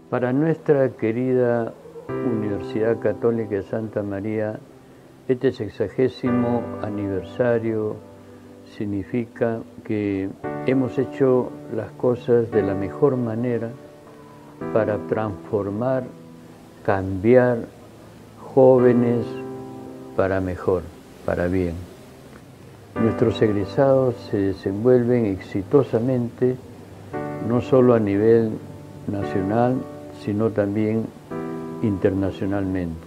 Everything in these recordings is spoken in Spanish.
Para nuestra querida Universidad Católica de Santa María, este 60º aniversario significa que hemos hecho las cosas de la mejor manera para transformar, cambiar jóvenes para mejor, para bien. Nuestros egresados se desenvuelven exitosamente, no solo a nivel nacional, sino también internacionalmente.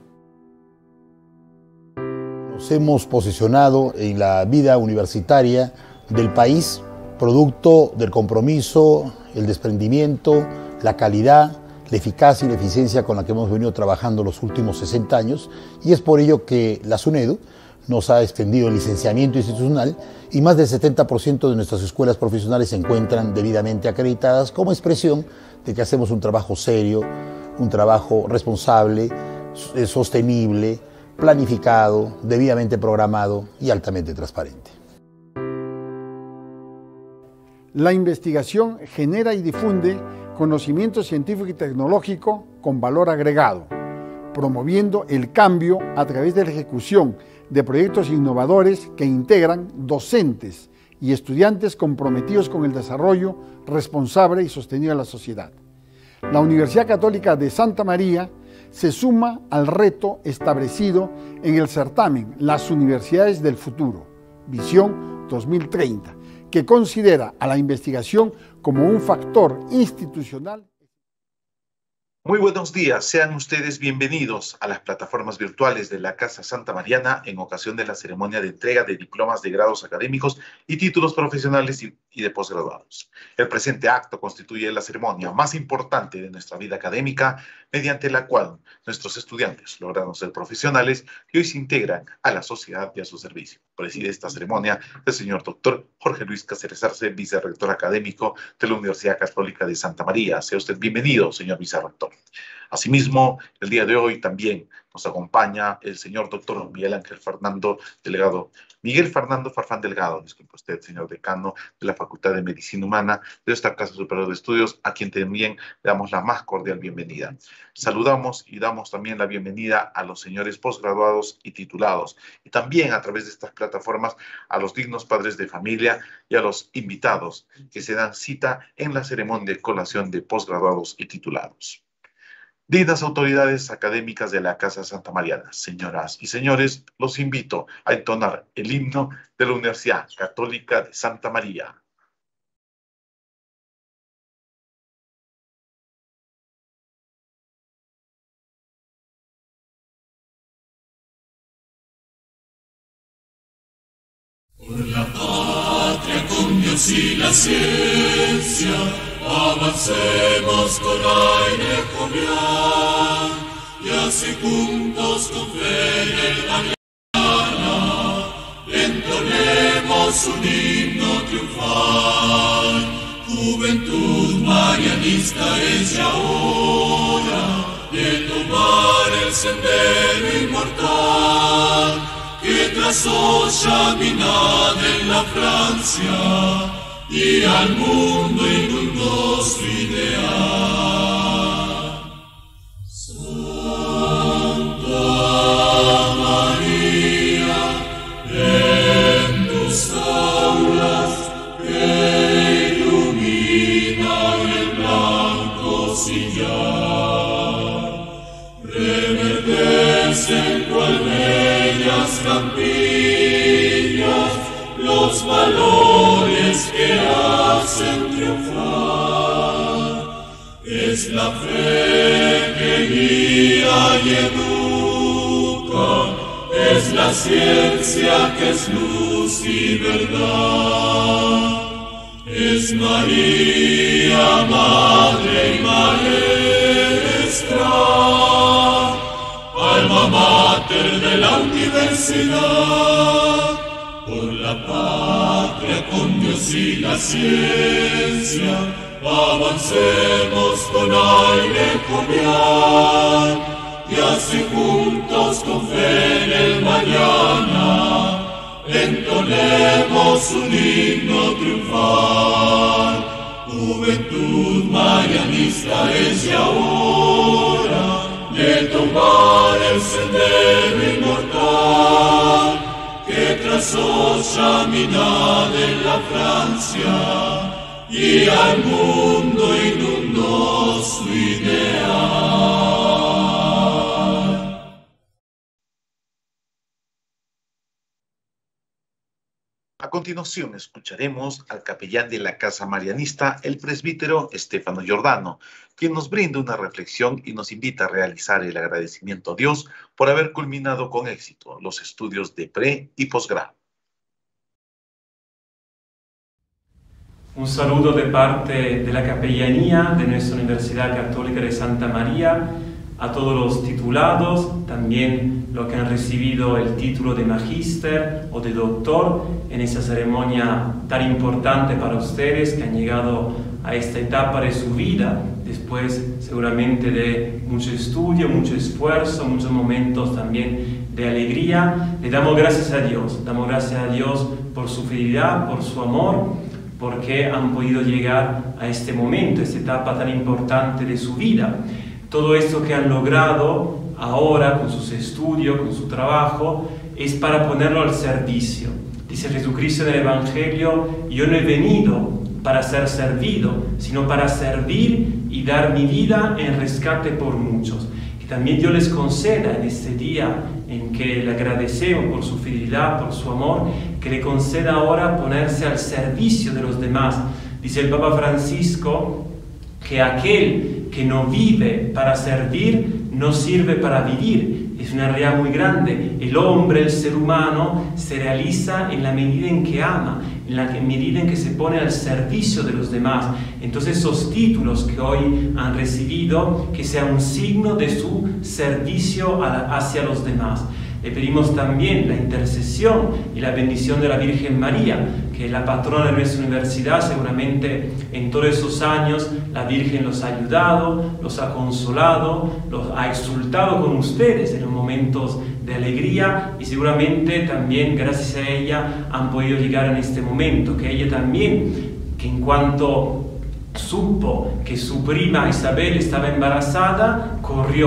Nos hemos posicionado en la vida universitaria del país, producto del compromiso, el desprendimiento, la calidad, la eficacia y la eficiencia con la que hemos venido trabajando los últimos 60 años, y es por ello que la SUNEDU nos ha extendido el licenciamiento institucional y más del 70% de nuestras escuelas profesionales se encuentran debidamente acreditadas como expresión de que hacemos un trabajo serio, un trabajo responsable, sostenible, planificado, debidamente programado y altamente transparente. La investigación genera y difunde conocimiento científico y tecnológico con valor agregado, promoviendo el cambio a través de la ejecución de proyectos innovadores que integran docentes y estudiantes comprometidos con el desarrollo responsable y sostenido de la sociedad. La Universidad Católica de Santa María se suma al reto establecido en el certamen Las Universidades del Futuro, Visión 2030, que considera a la investigación como un factor institucional. Muy buenos días, sean ustedes bienvenidos a las plataformas virtuales de la Casa Santa Mariana en ocasión de la ceremonia de entrega de diplomas de grados académicos y títulos profesionales y de posgraduados. El presente acto constituye la ceremonia más importante de nuestra vida académica, mediante la cual nuestros estudiantes lograron ser profesionales y hoy se integran a la sociedad y a su servicio. Preside esta ceremonia el señor doctor Jorge Luis Cáceres Arce, vicerrector académico de la Universidad Católica de Santa María. Sea usted bienvenido, señor vicerrector. Asimismo, el día de hoy también nos acompaña el señor doctor Miguel Fernando Farfán Delgado, disculpe usted, señor decano de la Facultad de Medicina Humana de esta Casa Superior de Estudios, a quien también le damos la más cordial bienvenida. Saludamos y damos también la bienvenida a los señores posgraduados y titulados, y también a través de estas plataformas a los dignos padres de familia y a los invitados que se dan cita en la ceremonia de colación de posgraduados y titulados. Dignas autoridades académicas de la Casa Santa Mariana, señoras y señores, los invito a entonar el himno de la Universidad Católica de Santa María. Por la patria con Dios y la ciencia, avancemos con aire jovial, y así juntos con fe en el mañana, entonemos un himno triunfal. Juventud marianista es ya hora de tomar el sendero inmortal, que trazó Chaminade en la Francia, y al mundo inundó su ideal. Santa María, en tus aulas que ilumina el blanco sillar, reverdecen cual bellas campiñas los valores que hacen triunfar. Es la fe que guía y educa, es la ciencia que es luz y verdad. Es María, madre y maestra, alma mater de la universidad. Por la patria con Dios y la ciencia, avancemos con aire jovial, y así juntos con fe en el mañana, entonemos un himno triunfal. Juventud marianista es ya hora de tomar el sendero inmortal que trazó Chaminade en la Francia y al mundo inundó su ideal. A continuación escucharemos al capellán de la Casa Marianista, el presbítero Stefano Giordano, quien nos brinda una reflexión y nos invita a realizar el agradecimiento a Dios por haber culminado con éxito los estudios de pre y posgrado. Un saludo de parte de la capellanía de nuestra Universidad Católica de Santa María a todos los titulados, también los que han recibido el título de magíster o de doctor en esa ceremonia tan importante para ustedes, que han llegado a esta etapa de su vida, después seguramente de mucho estudio, mucho esfuerzo, muchos momentos también de alegría. Le damos gracias a Dios por su fidelidad, por su amor, porque han podido llegar a este momento, a esta etapa tan importante de su vida. Todo esto que han logrado ahora con sus estudios, con su trabajo, es para ponerlo al servicio. Dice Jesucristo en el Evangelio: yo no he venido para ser servido, sino para servir y dar mi vida en rescate por muchos. Que también Dios les conceda en este día en que le agradecemos por su fidelidad, por su amor, que le conceda ahora ponerse al servicio de los demás. Dice el Papa Francisco que aquel que no vive para servir no sirve para vivir. Es una realidad muy grande. El hombre, el ser humano, se realiza en la medida en que ama, en la medida en que se pone al servicio de los demás. Entonces esos títulos que hoy han recibido, que sea un signo de su servicio hacia los demás. Le pedimos también la intercesión y la bendición de la Virgen María, que es la patrona de nuestra universidad. Seguramente en todos esos años la Virgen los ha ayudado, los ha consolado, los ha exultado con ustedes en los momentos de alegría, y seguramente también gracias a ella han podido llegar en este momento. Que ella también, que en cuanto supo que su prima Isabel estaba embarazada,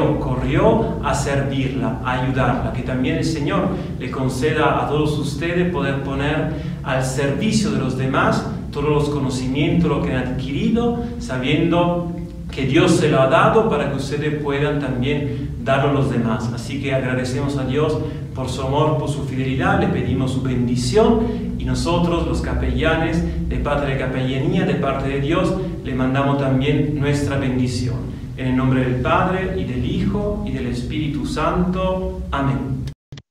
corrió a servirla, a ayudarla. Que también el Señor le conceda a todos ustedes poder poner al servicio de los demás todos los conocimientos, lo que han adquirido, sabiendo que Dios se lo ha dado para que ustedes puedan también darlo a los demás. Así que agradecemos a Dios por su amor, por su fidelidad, le pedimos su bendición, y nosotros, los capellanes, de parte de capellanía, de parte de Dios, le mandamos también nuestra bendición. En el nombre del Padre, y del Hijo, y del Espíritu Santo. Amén.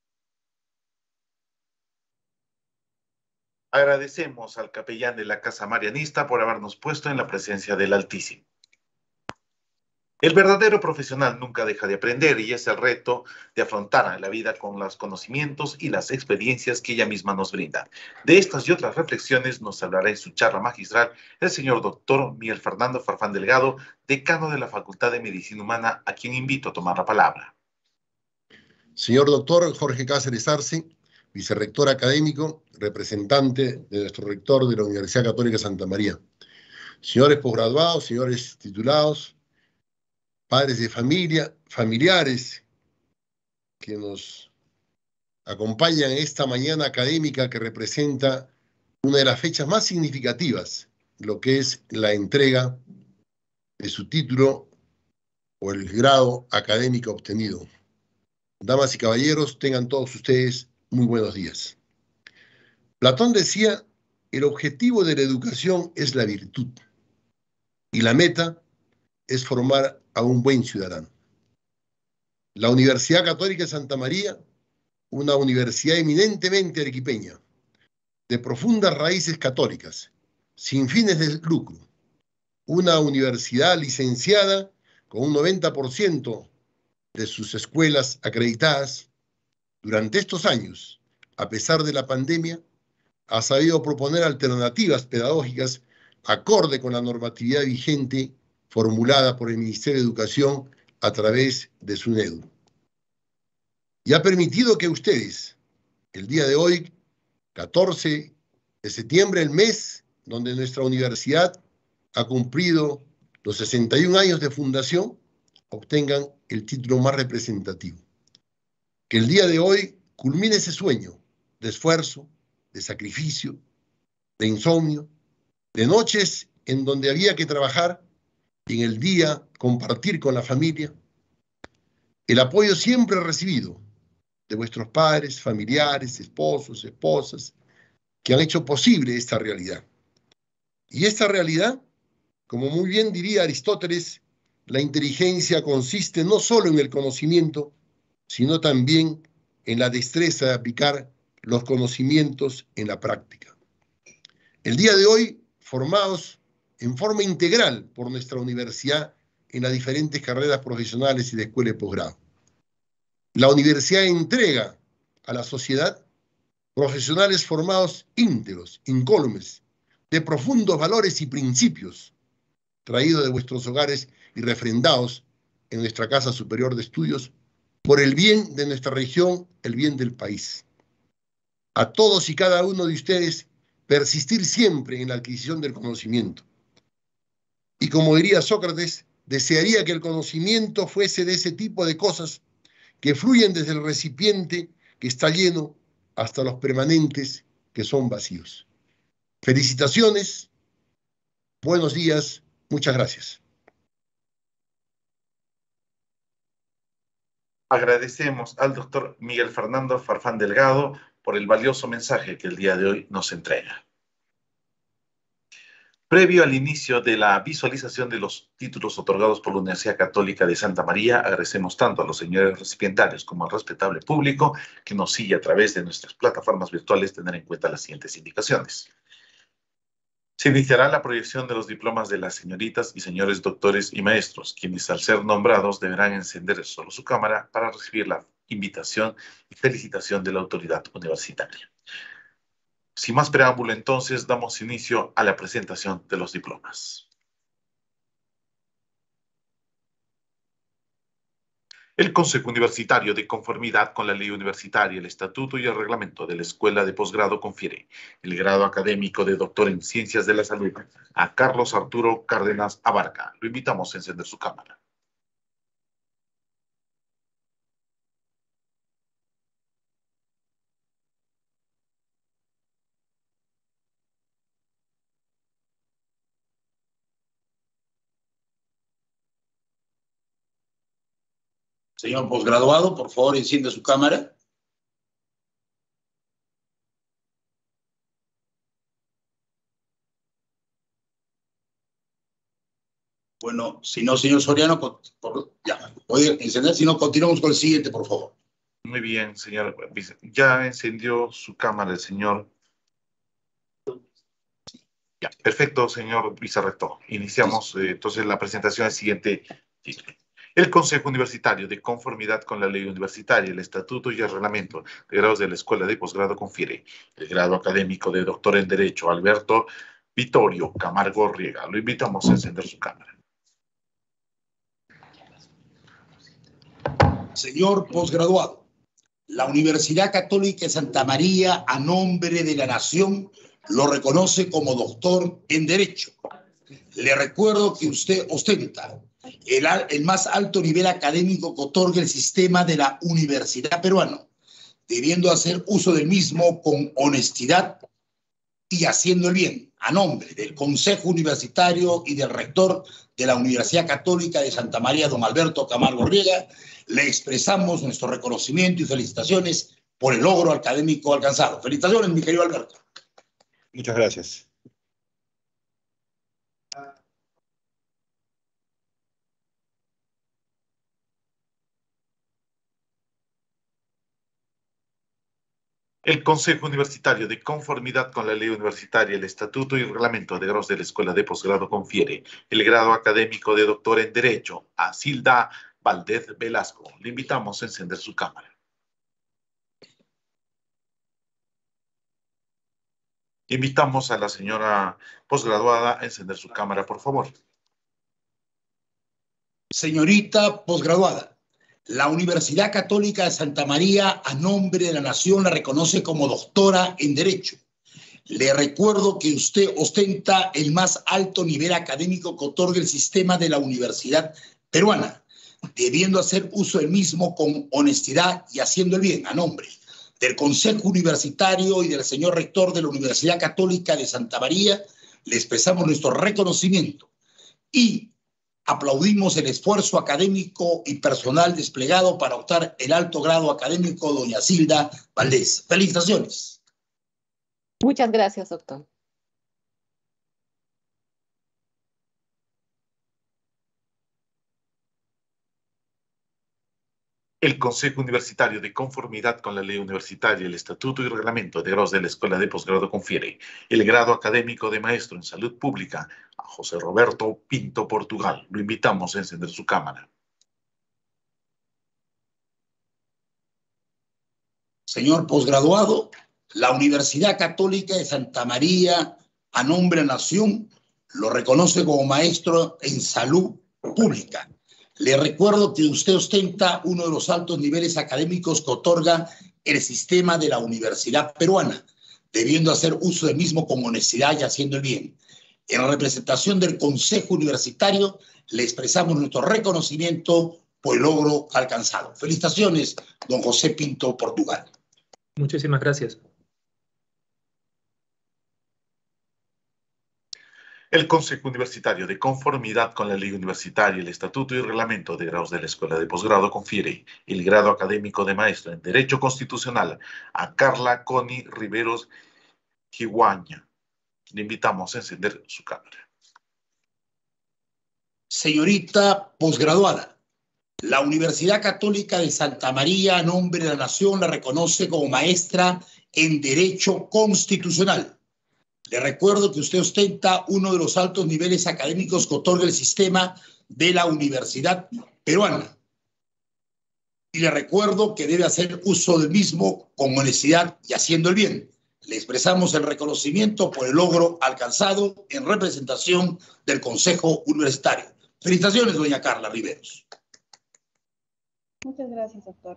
Agradecemos al capellán de la Casa Marianista por habernos puesto en la presencia del Altísimo. El verdadero profesional nunca deja de aprender, y es el reto de afrontar la vida con los conocimientos y las experiencias que ella misma nos brinda. De estas y otras reflexiones nos hablará en su charla magistral el señor doctor Miguel Fernando Farfán Delgado, decano de la Facultad de Medicina Humana, a quien invito a tomar la palabra. Señor doctor Jorge Cáceres Arce, vicerrector académico, representante de nuestro rector de la Universidad Católica de Santa María. Señores posgraduados, señores titulados, padres de familia, familiares que nos acompañan esta mañana académica que representa una de las fechas más significativas, lo que es la entrega de su título o el grado académico obtenido. Damas y caballeros, tengan todos ustedes muy buenos días. Platón decía: el objetivo de la educación es la virtud y la meta es formar a un buen ciudadano. La Universidad Católica de Santa María, una universidad eminentemente arequipeña, de profundas raíces católicas, sin fines de lucro, una universidad licenciada con un 90% de sus escuelas acreditadas, durante estos años, a pesar de la pandemia, ha sabido proponer alternativas pedagógicas acorde con la normatividad vigente formulada por el Ministerio de Educación a través de SUNEDU. Y ha permitido que ustedes, el día de hoy, 14 de septiembre, el mes donde nuestra universidad ha cumplido los 61 años de fundación, obtengan el título más representativo. Que el día de hoy culmine ese sueño de esfuerzo, de sacrificio, de insomnio, de noches en donde había que trabajar y en el día compartir con la familia. El apoyo siempre recibido de vuestros padres, familiares, esposos, esposas, que han hecho posible esta realidad. Y esta realidad, como muy bien diría Aristóteles, la inteligencia consiste no solo en el conocimiento, sino también en la destreza de aplicar los conocimientos en la práctica. El día de hoy, formados en forma integral por nuestra universidad en las diferentes carreras profesionales y de escuela de posgrado. La universidad entrega a la sociedad profesionales formados íntegros, incólumes, de profundos valores y principios, traídos de vuestros hogares y refrendados en nuestra Casa Superior de Estudios, por el bien de nuestra región, el bien del país. A todos y cada uno de ustedes, persistir siempre en la adquisición del conocimiento. Y como diría Sócrates, desearía que el conocimiento fuese de ese tipo de cosas que fluyen desde el recipiente que está lleno hasta los permanentes que son vacíos. Felicitaciones, buenos días, muchas gracias. Agradecemos al doctor Miguel Fernando Farfán Delgado por el valioso mensaje que el día de hoy nos entrega. Previo al inicio de la visualización de los títulos otorgados por la Universidad Católica de Santa María, agradecemos tanto a los señores recipientarios como al respetable público que nos sigue a través de nuestras plataformas virtuales tener en cuenta las siguientes indicaciones. Se iniciará la proyección de los diplomas de las señoritas y señores doctores y maestros, quienes al ser nombrados deberán encender solo su cámara para recibir la invitación y felicitación de la autoridad universitaria. Sin más preámbulo, entonces, damos inicio a la presentación de los diplomas. El Consejo Universitario, de conformidad con la ley universitaria, el estatuto y el reglamento de la Escuela de Posgrado, confiere el grado académico de doctor en Ciencias de la Salud a Carlos Arturo Cárdenas Abarca. Lo invitamos a encender su cámara. Señor posgraduado, por favor, encienda su cámara. Bueno, si no, señor Soriano, ya, puede encender, si no, continuamos con el siguiente, por favor. Muy bien, señor. Ya encendió su cámara el señor. Ya, perfecto, señor vicerrector. Iniciamos entonces la presentación del siguiente título. El Consejo Universitario, de conformidad con la ley universitaria, el estatuto y el reglamento de grados de la Escuela de Posgrado, confiere el grado académico de doctor en Derecho a Alberto Vittorio Camargo Riega. Lo invitamos a encender su cámara. Señor posgraduado, la Universidad Católica de Santa María, a nombre de la Nación, lo reconoce como doctor en Derecho. Le recuerdo que usted ostenta el más alto nivel académico que otorga el sistema de la Universidad Peruana, debiendo hacer uso del mismo con honestidad y haciendo el bien. A nombre del Consejo Universitario y del rector de la Universidad Católica de Santa María, don Alberto Camargo Riega, le expresamos nuestro reconocimiento y felicitaciones por el logro académico alcanzado. Felicitaciones, mi querido Alberto. Muchas gracias. El Consejo Universitario, de conformidad con la ley universitaria, el estatuto y el reglamento de grados de la Escuela de Posgrado, confiere el grado académico de doctor en Derecho a Silda Valdez Velasco. Le invitamos a encender su cámara. Invitamos a la señora posgraduada a encender su cámara, por favor. Señorita posgraduada, la Universidad Católica de Santa María, a nombre de la Nación, la reconoce como doctora en Derecho. Le recuerdo que usted ostenta el más alto nivel académico que otorga el sistema de la Universidad Peruana, debiendo hacer uso del mismo con honestidad y haciendo el bien a nombre del Consejo Universitario y del señor Rector de la Universidad Católica de Santa María. Le expresamos nuestro reconocimiento y aplaudimos el esfuerzo académico y personal desplegado para optar el alto grado académico doña Zilda Valdés. Felicitaciones. Muchas gracias, doctor. El Consejo Universitario, de conformidad con la ley universitaria, el estatuto y reglamento de grados de la Escuela de Posgrado, confiere el grado académico de maestro en salud pública a José Roberto Pinto Portugal. Lo invitamos a encender su cámara. Señor posgraduado, la Universidad Católica de Santa María, a nombre de la Nación, lo reconoce como maestro en salud pública. Le recuerdo que usted ostenta uno de los altos niveles académicos que otorga el sistema de la Universidad Peruana, debiendo hacer uso del mismo con honestidad y haciendo el bien. En representación del Consejo Universitario, le expresamos nuestro reconocimiento por el logro alcanzado. Felicitaciones, don José Pinto Portugal. Muchísimas gracias. El Consejo Universitario, de conformidad con la ley universitaria, el estatuto y reglamento de grados de la Escuela de Posgrado, confiere el grado académico de maestro en Derecho Constitucional a Carla Connie Riveros Jihuaña. Le invitamos a encender su cámara. Señorita posgraduada, la Universidad Católica de Santa María, a nombre de la Nación, la reconoce como maestra en Derecho Constitucional. Le recuerdo que usted ostenta uno de los altos niveles académicos que otorga el sistema de la Universidad Peruana. Y le recuerdo que debe hacer uso del mismo con honestidad y haciendo el bien. Le expresamos el reconocimiento por el logro alcanzado en representación del Consejo Universitario. Felicitaciones, doña Carla Riveros. Muchas gracias, doctor.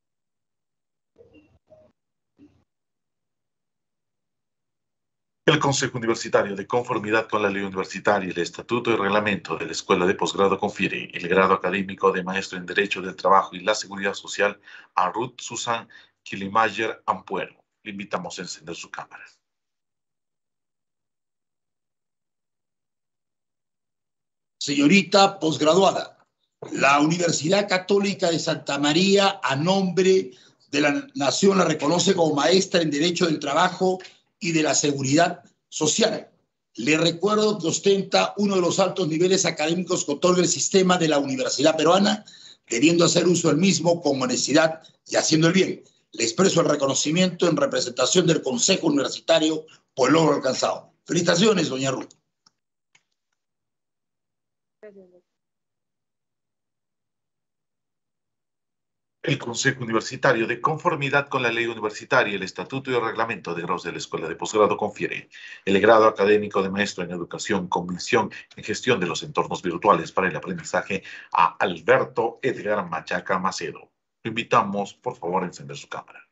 El Consejo Universitario, de conformidad con la ley universitaria y el estatuto y reglamento de la Escuela de Posgrado, confiere el grado académico de maestro en Derecho del Trabajo y la Seguridad Social a Ruth Susan Kilimayer Ampuero. Le invitamos a encender su cámara. Señorita posgraduada, la Universidad Católica de Santa María, a nombre de la Nación, la reconoce como maestra en Derecho del Trabajo y de la Seguridad Social. Le recuerdo que ostenta uno de los altos niveles académicos que otorga el sistema de la Universidad Peruana, debiendo hacer uso del mismo con honestidad y haciendo el bien. Le expreso el reconocimiento en representación del Consejo Universitario por el logro alcanzado. Felicitaciones, doña Ruth. El Consejo Universitario, de conformidad con la ley universitaria, el estatuto y el reglamento de grados de la Escuela de Posgrado, confiere el grado académico de maestro en Educación con mención en Gestión de los Entornos Virtuales para el Aprendizaje a Alberto Edgar Machaca Macedo. Lo invitamos, por favor, a encender su cámara.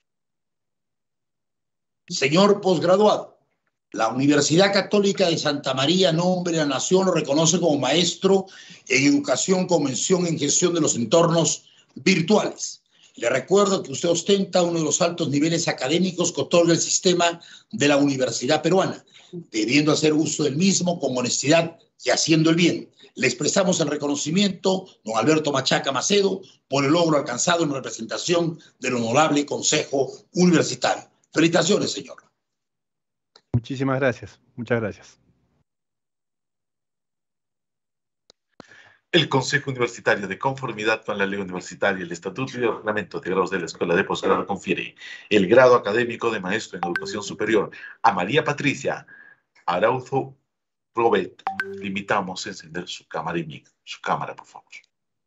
Señor posgraduado, la Universidad Católica de Santa María, a nombre de la Nación, lo reconoce como maestro en Educación con mención en Gestión de los Entornos Virtuales. Le recuerdo que usted ostenta uno de los altos niveles académicos que otorga el sistema de la Universidad Peruana, debiendo hacer uso del mismo con honestidad y haciendo el bien. Le expresamos el reconocimiento, don Alberto Machaca Macedo, por el logro alcanzado en representación del Honorable Consejo Universitario. Felicitaciones, señor. Muchísimas gracias. Muchas gracias. El Consejo Universitario, de conformidad con la ley universitaria, el estatuto y el reglamento de grados de la Escuela de Posgrado, confiere el grado académico de maestro en Educación Superior a María Patricia Arauzo Robet. Le invitamos a encender su cámara, por favor.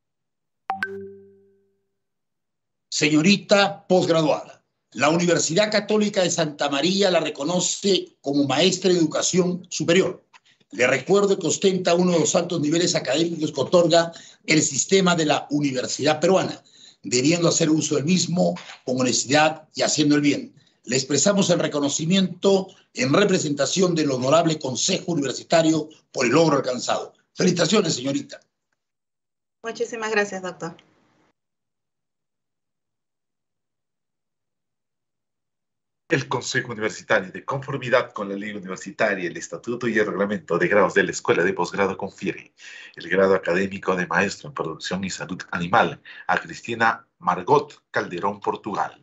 Señorita posgraduada, la Universidad Católica de Santa María la reconoce como maestra de Educación Superior. Le recuerdo que ostenta uno de los altos niveles académicos que otorga el sistema de la Universidad Peruana, debiendo hacer uso del mismo con honestidad y haciendo el bien. le expresamos el reconocimiento en representación del Honorable Consejo Universitario por el logro alcanzado. Felicitaciones, señorita. Muchísimas gracias, doctor. El Consejo Universitario, de conformidad con la ley universitaria, el estatuto y el reglamento de grados de la Escuela de Posgrado, confiere el grado académico de Maestro en Producción y Salud Animal a Cristina Margot Calderón, Portugal.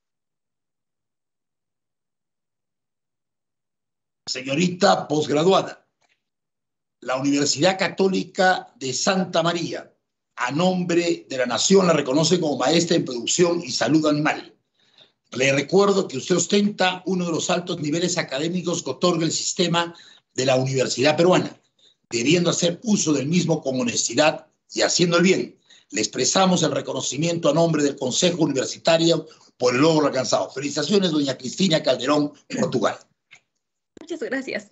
Señorita posgraduada, la Universidad Católica de Santa María, a nombre de la Nación, la reconoce como Maestra en Producción y Salud Animal. Le recuerdo que usted ostenta uno de los altos niveles académicos que otorga el sistema de la Universidad Peruana, debiendo hacer uso del mismo con honestidad y haciendo el bien. Le expresamos el reconocimiento a nombre del Consejo Universitario por el logro alcanzado. Felicitaciones, doña Cristina Calderón, Portugal. Muchas gracias.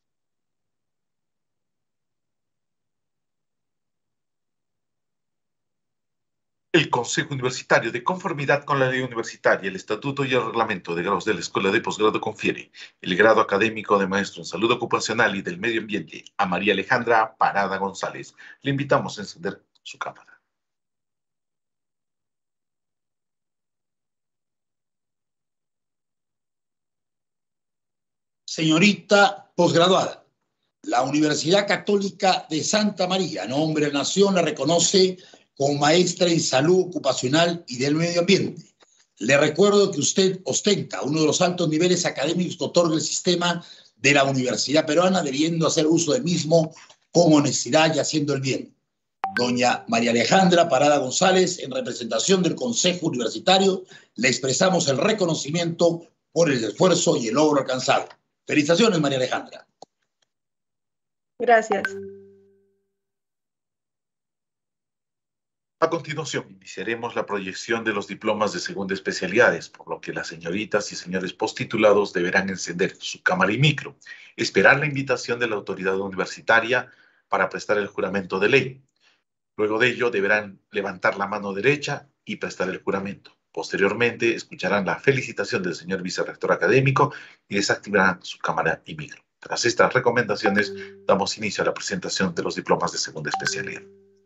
El Consejo Universitario, de conformidad con la ley universitaria, el estatuto y el reglamento de grados de la Escuela de Posgrado, confiere el grado académico de Maestro en Salud Ocupacional y del Medio Ambiente a María Alejandra Parada González. Le invitamos a encender su cámara. Señorita posgraduada, la Universidad Católica de Santa María, a nombre de la Nación, la reconoce como Maestra en Salud Ocupacional y del Medio Ambiente. Le recuerdo que usted ostenta uno de los altos niveles académicos que otorga el sistema de la Universidad Peruana, debiendo hacer uso del mismo con honestidad y haciendo el bien. Doña María Alejandra Parada González, en representación del Consejo Universitario, le expresamos el reconocimiento por el esfuerzo y el logro alcanzado. Felicitaciones, María Alejandra. Gracias. A continuación, iniciaremos la proyección de los diplomas de segunda especialidades, por lo que las señoritas y señores postitulados deberán encender su cámara y micro, esperar la invitación de la autoridad universitaria para prestar el juramento de ley. Luego de ello, deberán levantar la mano derecha y prestar el juramento. Posteriormente, escucharán la felicitación del señor vicerrector académico y desactivarán su cámara y micro. Tras estas recomendaciones, damos inicio a la presentación de los diplomas de segunda especialidad.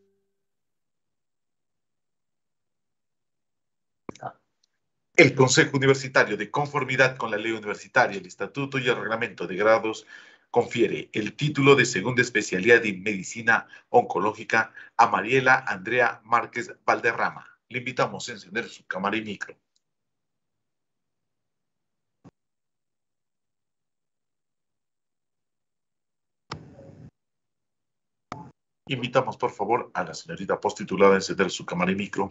El Consejo Universitario, de conformidad con la ley universitaria, el estatuto y el reglamento de grados, confiere el título de segunda especialidad en medicina oncológica a Mariela Andrea Márquez Valderrama. Le invitamos a encender su cámara y micro. Invitamos, por favor, a la señorita postitulada a encender su cámara y micro.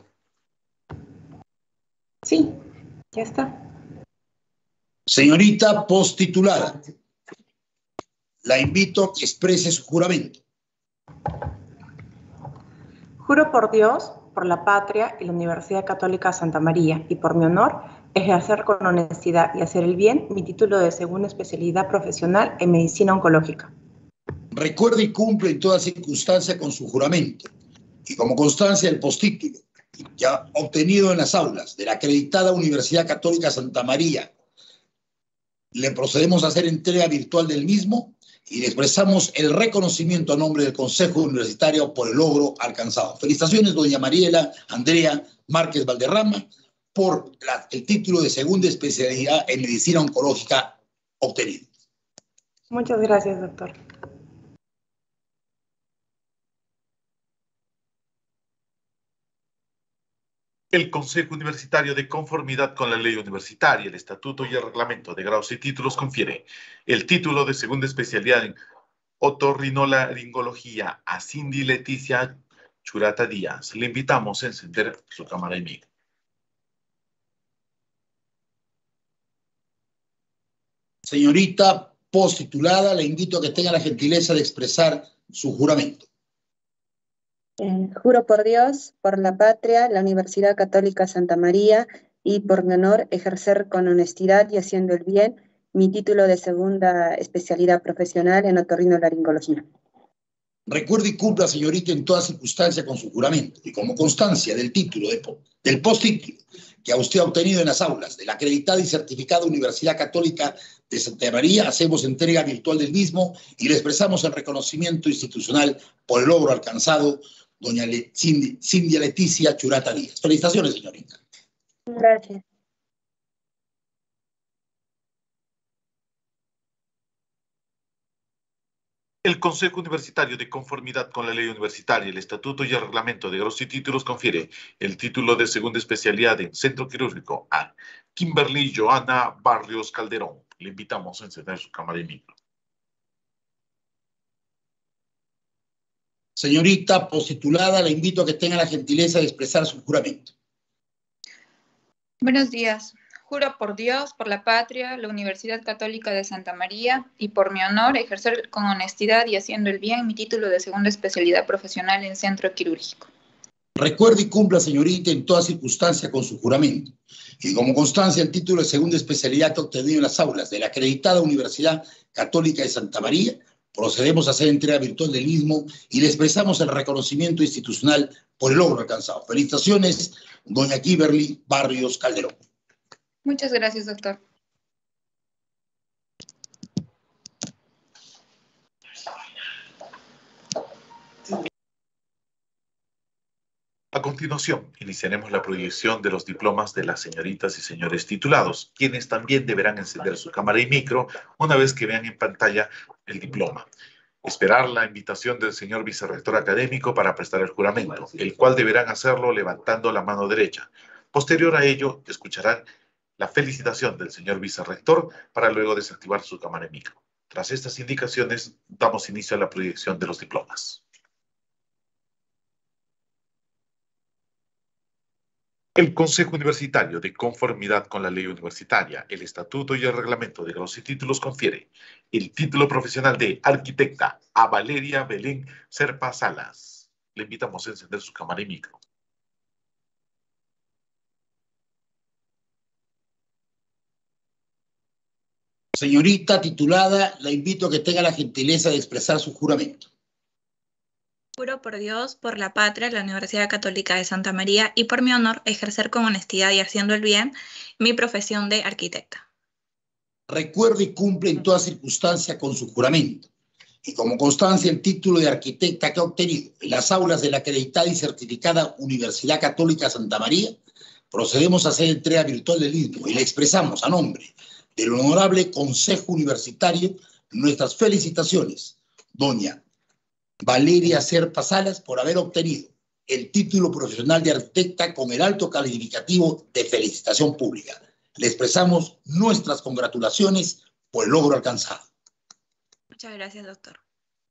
Sí, ya está. Señorita postitulada, la invito a que exprese su juramento. Juro por Dios, por la patria y la Universidad Católica Santa María, y por mi honor, ejercer con honestidad y hacer el bien mi título de segunda especialidad profesional en medicina oncológica. Recuerde y cumple en toda circunstancia con su juramento, y como constancia del postítulo ya obtenido en las aulas de la acreditada Universidad Católica Santa María, le procedemos a hacer entrega virtual del mismo y le expresamos el reconocimiento a nombre del Consejo Universitario por el logro alcanzado. Felicitaciones, doña Mariela Andrea Márquez Valderrama, por el título de segunda especialidad en medicina oncológica obtenido. Muchas gracias, doctor. El Consejo Universitario, de conformidad con la ley universitaria, el estatuto y el reglamento de grados y títulos, confiere el título de segunda especialidad en otorrinolaringología a Cindy Leticia Churata Díaz. Le invitamos a encender su cámara y micro. Señorita postitulada, le invito a que tenga la gentileza de expresar su juramento. Juro por Dios, por la patria, la Universidad Católica Santa María y por mi honor ejercer con honestidad y haciendo el bien mi título de segunda especialidad profesional en otorrinolaringología. Recuerde y cumpla, señorita, en toda circunstancia con su juramento y como constancia del título, del posttítulo que a usted ha obtenido en las aulas de la acreditada y certificada Universidad Católica de Santa María, hacemos entrega virtual del mismo y le expresamos el reconocimiento institucional por el logro alcanzado, doña Cindia Leticia Churata Díaz. Felicitaciones, señorita. Gracias. El Consejo Universitario, de conformidad con la ley universitaria, el estatuto y el reglamento de grados y títulos, confiere el título de segunda especialidad en centro quirúrgico a Kimberly Joana Barrios Calderón. Le invitamos a encender su cámara y micro. Señorita postitulada, la invito a que tenga la gentileza de expresar su juramento. Buenos días. Juro por Dios, por la patria, la Universidad Católica de Santa María y por mi honor ejercer con honestidad y haciendo el bien mi título de segunda especialidad profesional en centro quirúrgico. Recuerde y cumpla, señorita, en toda circunstancia con su juramento. Y como constancia el título de segunda especialidad que ha obtenido en las aulas de la acreditada Universidad Católica de Santa María, procedemos a hacer entrega virtual del mismo y le expresamos el reconocimiento institucional por el logro alcanzado. Felicitaciones, doña Kimberly Barrios Calderón. Muchas gracias, doctor. A continuación, iniciaremos la proyección de los diplomas de las señoritas y señores titulados, quienes también deberán encender su cámara y micro una vez que vean en pantalla el diploma. Esperar la invitación del señor vicerrector académico para prestar el juramento, el cual deberán hacerlo levantando la mano derecha. Posterior a ello, escucharán la felicitación del señor vicerrector para luego desactivar su cámara y micro. Tras estas indicaciones, damos inicio a la proyección de los diplomas. El Consejo Universitario, de conformidad con la ley universitaria, el estatuto y el reglamento de grados y títulos, confiere el título profesional de arquitecta a Valeria Belén Serpa Salas. Le invitamos a encender su cámara y micro. Señorita titulada, la invito a que tenga la gentileza de expresar su juramento. Juro por Dios, por la patria, la Universidad Católica de Santa María y por mi honor ejercer con honestidad y haciendo el bien mi profesión de arquitecta. Recuerde y cumple en toda circunstancia con su juramento. Y como constancia el título de arquitecta que ha obtenido en las aulas de la acreditada y certificada Universidad Católica de Santa María, procedemos a hacer entrega virtual del mismo y le expresamos a nombre del honorable Consejo Universitario nuestras felicitaciones, doña Valeria Serpa Salas, por haber obtenido el título profesional de arquitecta con el alto calificativo de felicitación pública. Le expresamos nuestras congratulaciones por el logro alcanzado. Muchas gracias, doctor.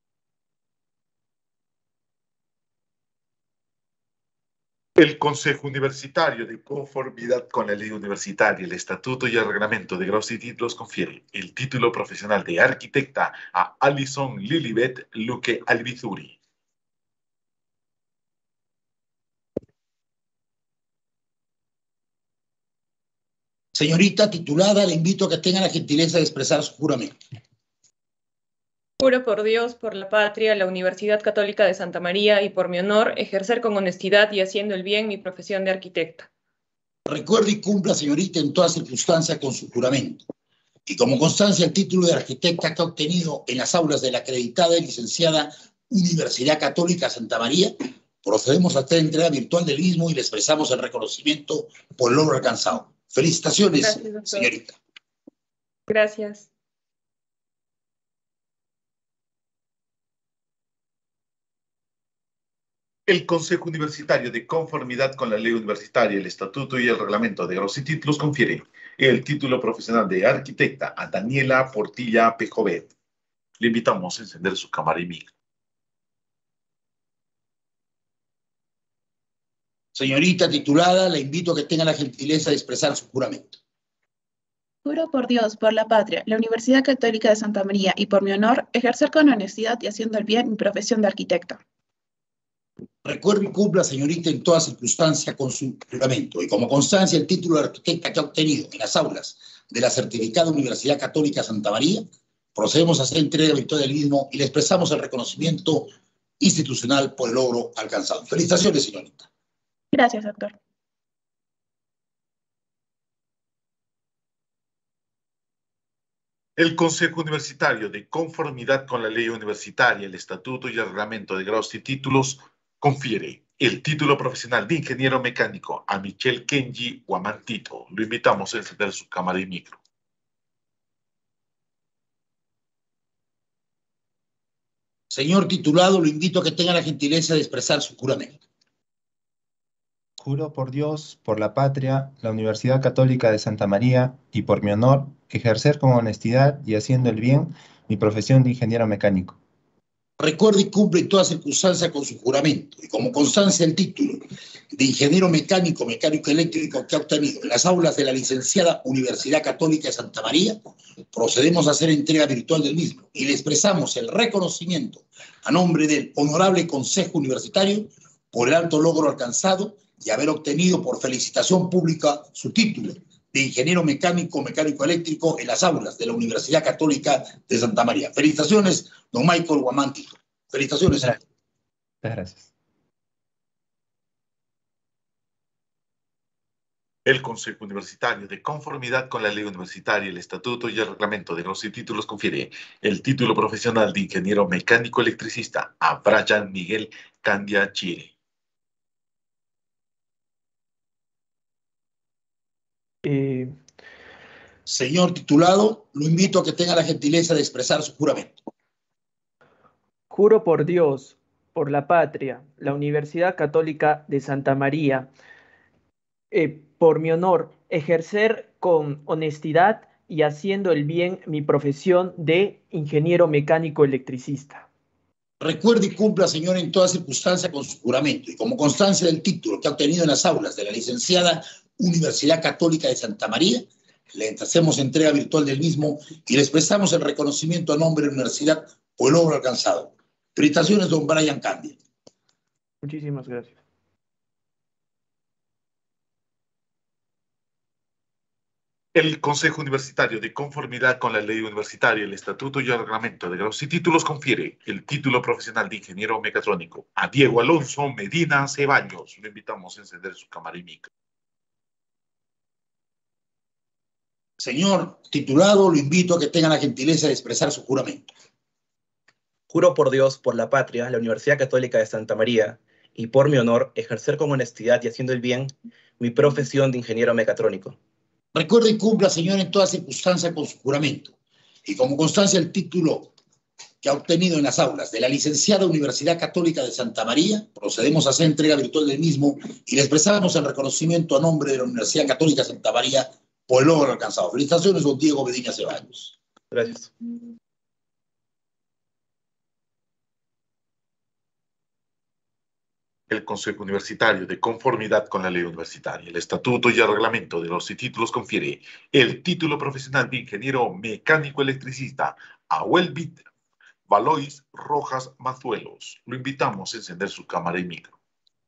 El Consejo Universitario, de conformidad con la ley universitaria, el estatuto y el reglamento de grados y títulos, confiere el título profesional de arquitecta a Alison Lilibet Luque Albizuri. Señorita titulada, le invito a que tenga la gentileza de expresar su juramento. Juro por Dios, por la patria, la Universidad Católica de Santa María y por mi honor ejercer con honestidad y haciendo el bien mi profesión de arquitecta. Recuerde y cumpla, señorita, en toda circunstancia con su juramento. Y como constancia el título de arquitecta que ha obtenido en las aulas de la acreditada y licenciada Universidad Católica Santa María, procedemos a hacer entrega virtual del mismo y le expresamos el reconocimiento por el logro alcanzado. Felicitaciones, Gracias, señorita. Gracias. El Consejo Universitario, de conformidad con la ley universitaria, el estatuto y el reglamento de grados y títulos, confiere el título profesional de arquitecta a Daniela Portilla Pejovet. Le invitamos a encender su cámara y micro. Señorita titulada, la invito a que tenga la gentileza de expresar su juramento. Juro por Dios, por la patria, la Universidad Católica de Santa María y por mi honor, ejercer con honestidad y haciendo el bien mi profesión de arquitecta. Recuerde y cumpla, señorita, en toda circunstancia con su juramento. Y como constancia el título de arquitecta que ha obtenido en las aulas de la certificada Universidad Católica Santa María, procedemos a hacer entrega virtual del mismo y le expresamos el reconocimiento institucional por el logro alcanzado. Felicitaciones, señorita. Gracias, doctor. El Consejo Universitario, de conformidad con la ley universitaria, el estatuto y el reglamento de grados y títulos, confiere el título profesional de ingeniero mecánico a Michelle Kenji Guamantito. Lo invitamos a encender su cámara y micro. Señor titulado, lo invito a que tenga la gentileza de expresar su juramento. Juro por Dios, por la patria, la Universidad Católica de Santa María y por mi honor, ejercer con honestidad y haciendo el bien mi profesión de ingeniero mecánico. Recuerde y cumple en toda circunstancia con su juramento y como constancia el título de ingeniero mecánico, mecánico eléctrico que ha obtenido en las aulas de la licenciada Universidad Católica de Santa María, procedemos a hacer entrega virtual del mismo y le expresamos el reconocimiento a nombre del honorable Consejo Universitario por el alto logro alcanzado y haber obtenido por felicitación pública su título de ingeniero mecánico, mecánico eléctrico en las aulas de la Universidad Católica de Santa María. Felicitaciones, don Michael Guamantito. Felicitaciones. Muchas gracias. El Consejo Universitario, de conformidad con la ley universitaria, el estatuto y el reglamento de grados y títulos, confiere el título profesional de ingeniero mecánico electricista a Brian Miguel Candia Chire. Señor titulado, lo invito a que tenga la gentileza de expresar su juramento. Juro por Dios, por la patria, la Universidad Católica de Santa María, por mi honor, ejercer con honestidad y haciendo el bien mi profesión de ingeniero mecánico electricista. Recuerde y cumpla, señor, en toda circunstancia con su juramento y como constancia del título que ha obtenido en las aulas de la licenciada Universidad Católica de Santa María, le hacemos entrega virtual del mismo y le expresamos el reconocimiento a nombre de la universidad por el logro alcanzado. Felicitaciones, don Brian Candia. Muchísimas gracias. El Consejo Universitario, de conformidad con la ley universitaria, el estatuto y el reglamento de grados y títulos, confiere el título profesional de ingeniero mecatrónico a Diego Alonso Medina Ceballos. Lo invitamos a encender su cámara y micro. Señor titulado, lo invito a que tenga la gentileza de expresar su juramento. Juro por Dios, por la patria, la Universidad Católica de Santa María, y por mi honor, ejercer con honestidad y haciendo el bien mi profesión de ingeniero mecatrónico. Recuerde y cumpla, señor, en toda circunstancia con su juramento y como constancia el título que ha obtenido en las aulas de la licenciada Universidad Católica de Santa María, procedemos a hacer entrega virtual del mismo y le expresamos el reconocimiento a nombre de la Universidad Católica de Santa María por el logro alcanzado. Felicitaciones, don Diego Medina Ceballos. Gracias. El Consejo Universitario, de conformidad con la ley universitaria, el estatuto y el reglamento de los títulos, confiere el título profesional de ingeniero mecánico electricista a Welbit Valois Rojas Mazuelos. Lo invitamos a encender su cámara y micro.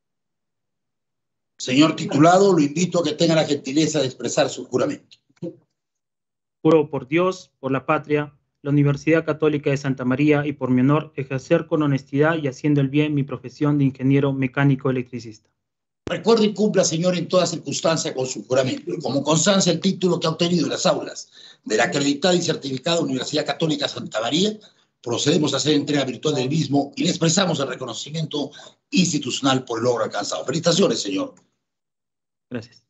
Señor titulado, lo invito a que tenga la gentileza de expresar su juramento. Juro por Dios, por la patria, la Universidad Católica de Santa María y por mi honor, ejercer con honestidad y haciendo el bien mi profesión de ingeniero mecánico electricista. Recuerde y cumpla, señor, en toda circunstancia con su juramento y como constancia el título que ha obtenido en las aulas de la acreditada y certificada Universidad Católica de Santa María, procedemos a hacer entrega virtual del mismo y le expresamos el reconocimiento institucional por el logro alcanzado. Felicitaciones, señor. Gracias.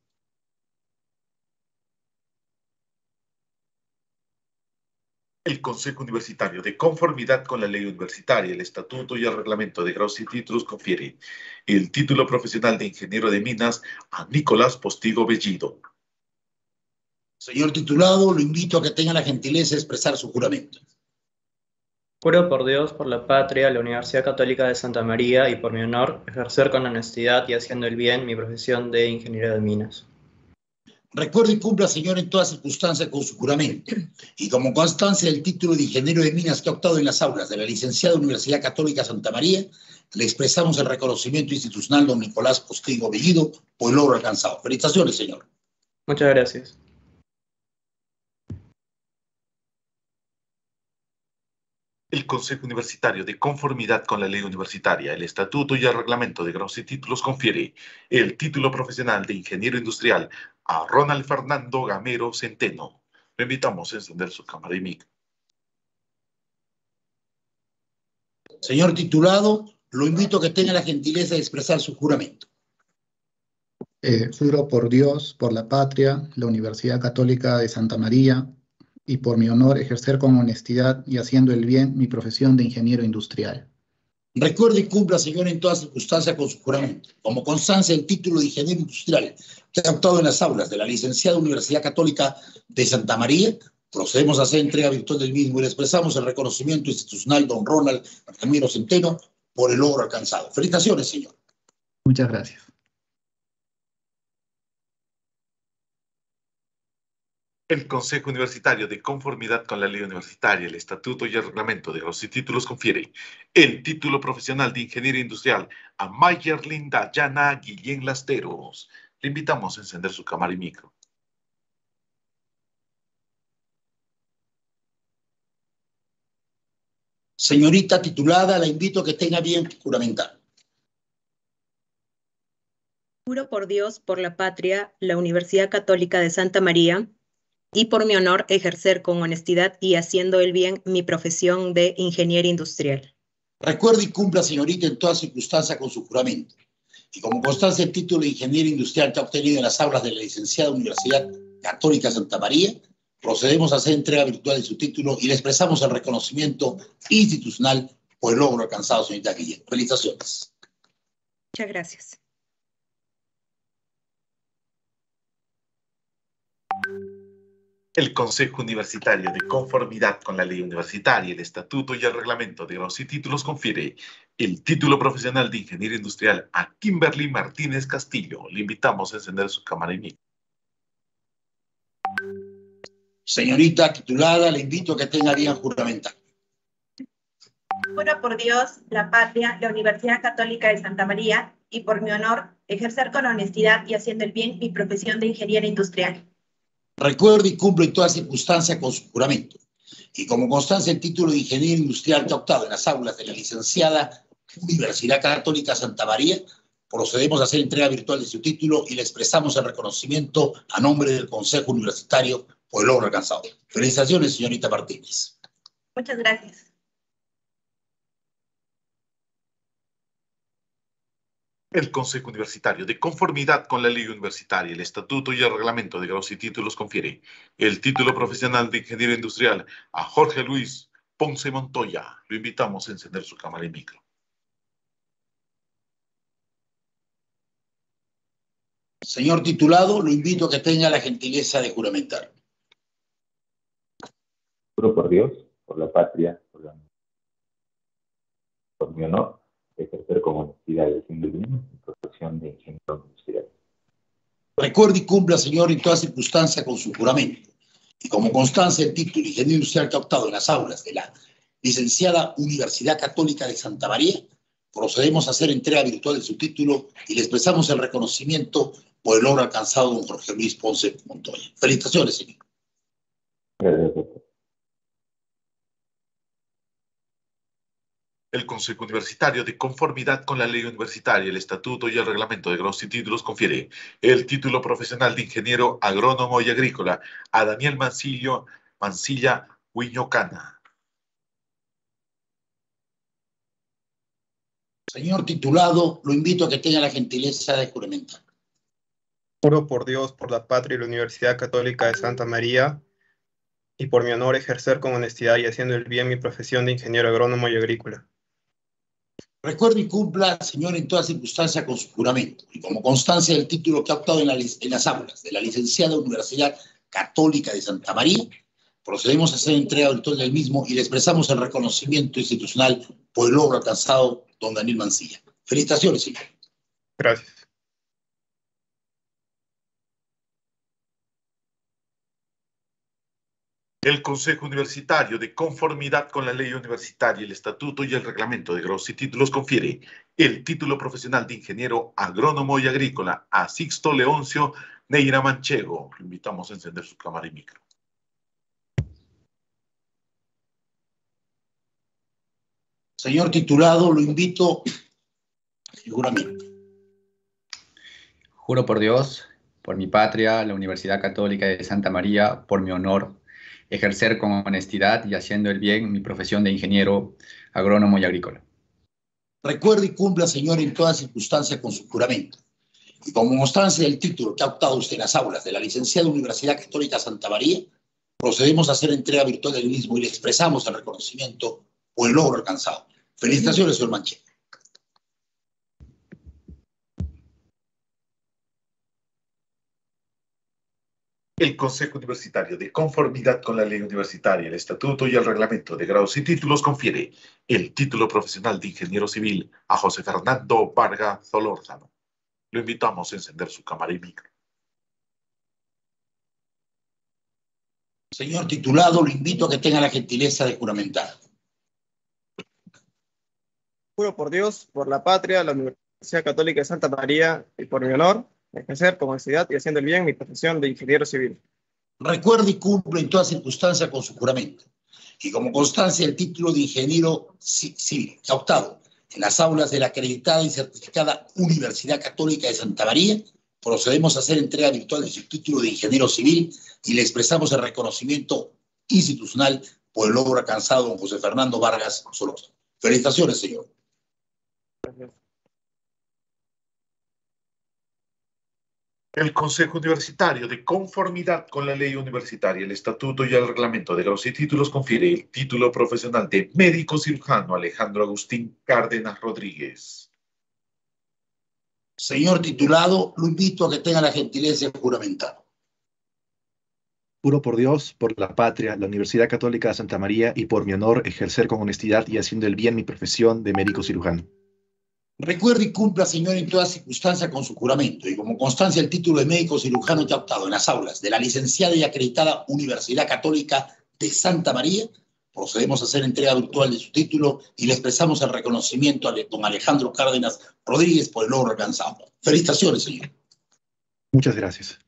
El Consejo Universitario, de conformidad con la ley universitaria, el estatuto y el reglamento de grados y títulos, confiere el título profesional de ingeniero de minas a Nicolás Postigo Bellido. Señor titulado, lo invito a que tenga la gentileza de expresar su juramento. Juro por Dios, por la patria, la Universidad Católica de Santa María y por mi honor, ejercer con honestidad y haciendo el bien mi profesión de ingeniero de minas. Recuerde y cumpla, señor, en toda circunstancia con su juramento y como constancia del título de ingeniero de minas que ha optado en las aulas de la licenciada Universidad Católica Santa María, le expresamos el reconocimiento institucional don Nicolás Postigo Bellido por el logro alcanzado. Felicitaciones, señor. Muchas gracias. El Consejo Universitario, de conformidad con la ley universitaria, el estatuto y el reglamento de grados y títulos, confiere el título profesional de ingeniero industrial a Ronald Fernando Gamero Centeno. Lo invitamos a encender su cámara y micro. Señor titulado, lo invito a que tenga la gentileza de expresar su juramento. Juro por Dios, por la patria, la Universidad Católica de Santa María, y por mi honor ejercer con honestidad y haciendo el bien mi profesión de ingeniero industrial. Recuerde y cumpla, señor, en todas circunstancias con su juramento. Como constancia del título de ingeniero industrial que ha optado en las aulas de la licenciada Universidad Católica de Santa María, procedemos a hacer entrega virtual del mismo y le expresamos el reconocimiento institucional don Ronald Gamero Centeno por el logro alcanzado. Felicitaciones, señor. Muchas gracias. El Consejo Universitario, de conformidad con la ley universitaria, el estatuto y el reglamento de grados y títulos, confiere el título profesional de ingeniero industrial a Mayerlin Dayana Guillén Lasteros. Le invitamos a encender su cámara y micro. Señorita titulada, la invito a que tenga bien juramentar. Juro por Dios, por la patria, la Universidad Católica de Santa María, y por mi honor ejercer con honestidad y haciendo el bien mi profesión de ingeniero industrial. Recuerde y cumpla, señorita, en todas circunstancias con su juramento. Y como constancia el título de ingeniero industrial que ha obtenido en las aulas de la licenciada Universidad Católica de Santa María, procedemos a hacer entrega virtual de su título y le expresamos el reconocimiento institucional por el logro alcanzado, señorita Guillén. Felicitaciones. Muchas gracias. El Consejo Universitario, de conformidad con la ley universitaria, el estatuto y el reglamento de grados y títulos, confiere el título profesional de ingeniero industrial a Kimberly Martínez Castillo. Le invitamos a encender su cámara y micro. Señorita titulada, le invito a que tenga bien juramentar. Juro por Dios, la patria, la Universidad Católica de Santa María, y por mi honor ejercer con honestidad y haciendo el bien mi profesión de ingeniero industrial. Recuerde y cumple en todas circunstancias con su juramento. Y como constancia el título de ingeniero industrial que ha optado en las aulas de la licenciada Universidad Católica Santa María, procedemos a hacer entrega virtual de su título y le expresamos el reconocimiento a nombre del Consejo Universitario por el logro alcanzado. Felicitaciones, señorita Martínez. Muchas gracias. El Consejo Universitario, de conformidad con la ley universitaria, el estatuto y el reglamento de grados y títulos, confiere el título profesional de ingeniero industrial a Jorge Luis Ponce Montoya. Lo invitamos a encender su cámara y micro. Señor titulado, lo invito a que tenga la gentileza de juramentar. Juro por Dios, por la patria, por mi honor, ejercer con honestidad y haciendo el bien mi profesión de ingeniero industrial. Recuerde y cumpla, señor, en todas circunstancias con su juramento. Y como constancia el título de ingeniero industrial que ha optado en las aulas de la licenciada Universidad Católica de Santa María, procedemos a hacer entrega virtual de su título y le expresamos el reconocimiento por el logro alcanzado don Jorge Luis Ponce Montoya. Felicitaciones, señor. Gracias, doctor. El Consejo Universitario, de conformidad con la ley universitaria, el estatuto y el reglamento de grados y títulos, confiere el título profesional de ingeniero agrónomo y agrícola a Daniel Mancilla Huiñocana. Señor titulado, lo invito a que tenga la gentileza de juramentar. Juro por Dios, por la patria y la Universidad Católica de Santa María, y por mi honor ejercer con honestidad y haciendo el bien mi profesión de ingeniero agrónomo y agrícola. Recuerde y cumpla, señor, en todas circunstancias con su juramento. Y como constancia del título que ha optado en las aulas de la licenciada Universidad Católica de Santa María, procedemos a hacer entrega virtual del mismo y le expresamos el reconocimiento institucional por el logro alcanzado don Daniel Mancilla. Felicitaciones, señor. Gracias. El Consejo Universitario, de conformidad con la ley universitaria, el estatuto y el reglamento de grados y títulos, confiere el título profesional de ingeniero agrónomo y agrícola a Sixto Leoncio Neira Manchego. Lo invitamos a encender su cámara y micro. Señor titulado, lo invito al juramento. Juro por Dios, por mi patria, la Universidad Católica de Santa María, por mi honor, ejercer con honestidad y haciendo el bien mi profesión de ingeniero agrónomo y agrícola. Recuerde y cumpla, señor, en toda circunstancia con su juramento. Y como constancia del título que ha optado usted en las aulas de la licenciada Universidad Católica de Santa María, procedemos a hacer entrega virtual del mismo y le expresamos el reconocimiento o el logro alcanzado. Felicitaciones, señor Manche. El Consejo Universitario, de conformidad con la ley universitaria, el estatuto y el reglamento de grados y títulos, confiere el título profesional de ingeniero civil a José Fernando Vargas Solórzano. Lo invitamos a encender su cámara y micro. Señor titulado, lo invito a que tenga la gentileza de juramentar. Juro por Dios, por la patria, la Universidad Católica de Santa María y por mi honor, ejercer con honestidad y haciendo el bien mi profesión de ingeniero civil. Recuerde y cumple en toda circunstancia con su juramento. Y como constancia el título de ingeniero civil que ha optado en las aulas de la acreditada y certificada Universidad Católica de Santa María, procedemos a hacer entrega virtual de su título de ingeniero civil y le expresamos el reconocimiento institucional por el logro alcanzado don José Fernando Vargas Solórzano. Felicitaciones, señor. Gracias. El Consejo Universitario, de conformidad con la ley universitaria, el estatuto y el reglamento de grados y títulos, confiere el título profesional de médico cirujano Alejandro Agustín Cárdenas Rodríguez. Señor titulado, lo invito a que tenga la gentileza de juramentar. Juro por Dios, por la patria, la Universidad Católica de Santa María y por mi honor ejercer con honestidad y haciendo el bien mi profesión de médico cirujano. Recuerde y cumpla, señor, en toda circunstancia con su juramento. Y como constancia el título de médico cirujano que ha optado en las aulas de la licenciada y acreditada Universidad Católica de Santa María, procedemos a hacer entrega virtual de su título y le expresamos el reconocimiento a don Alejandro Cárdenas Rodríguez por el logro alcanzado. Felicitaciones, señor. Muchas gracias.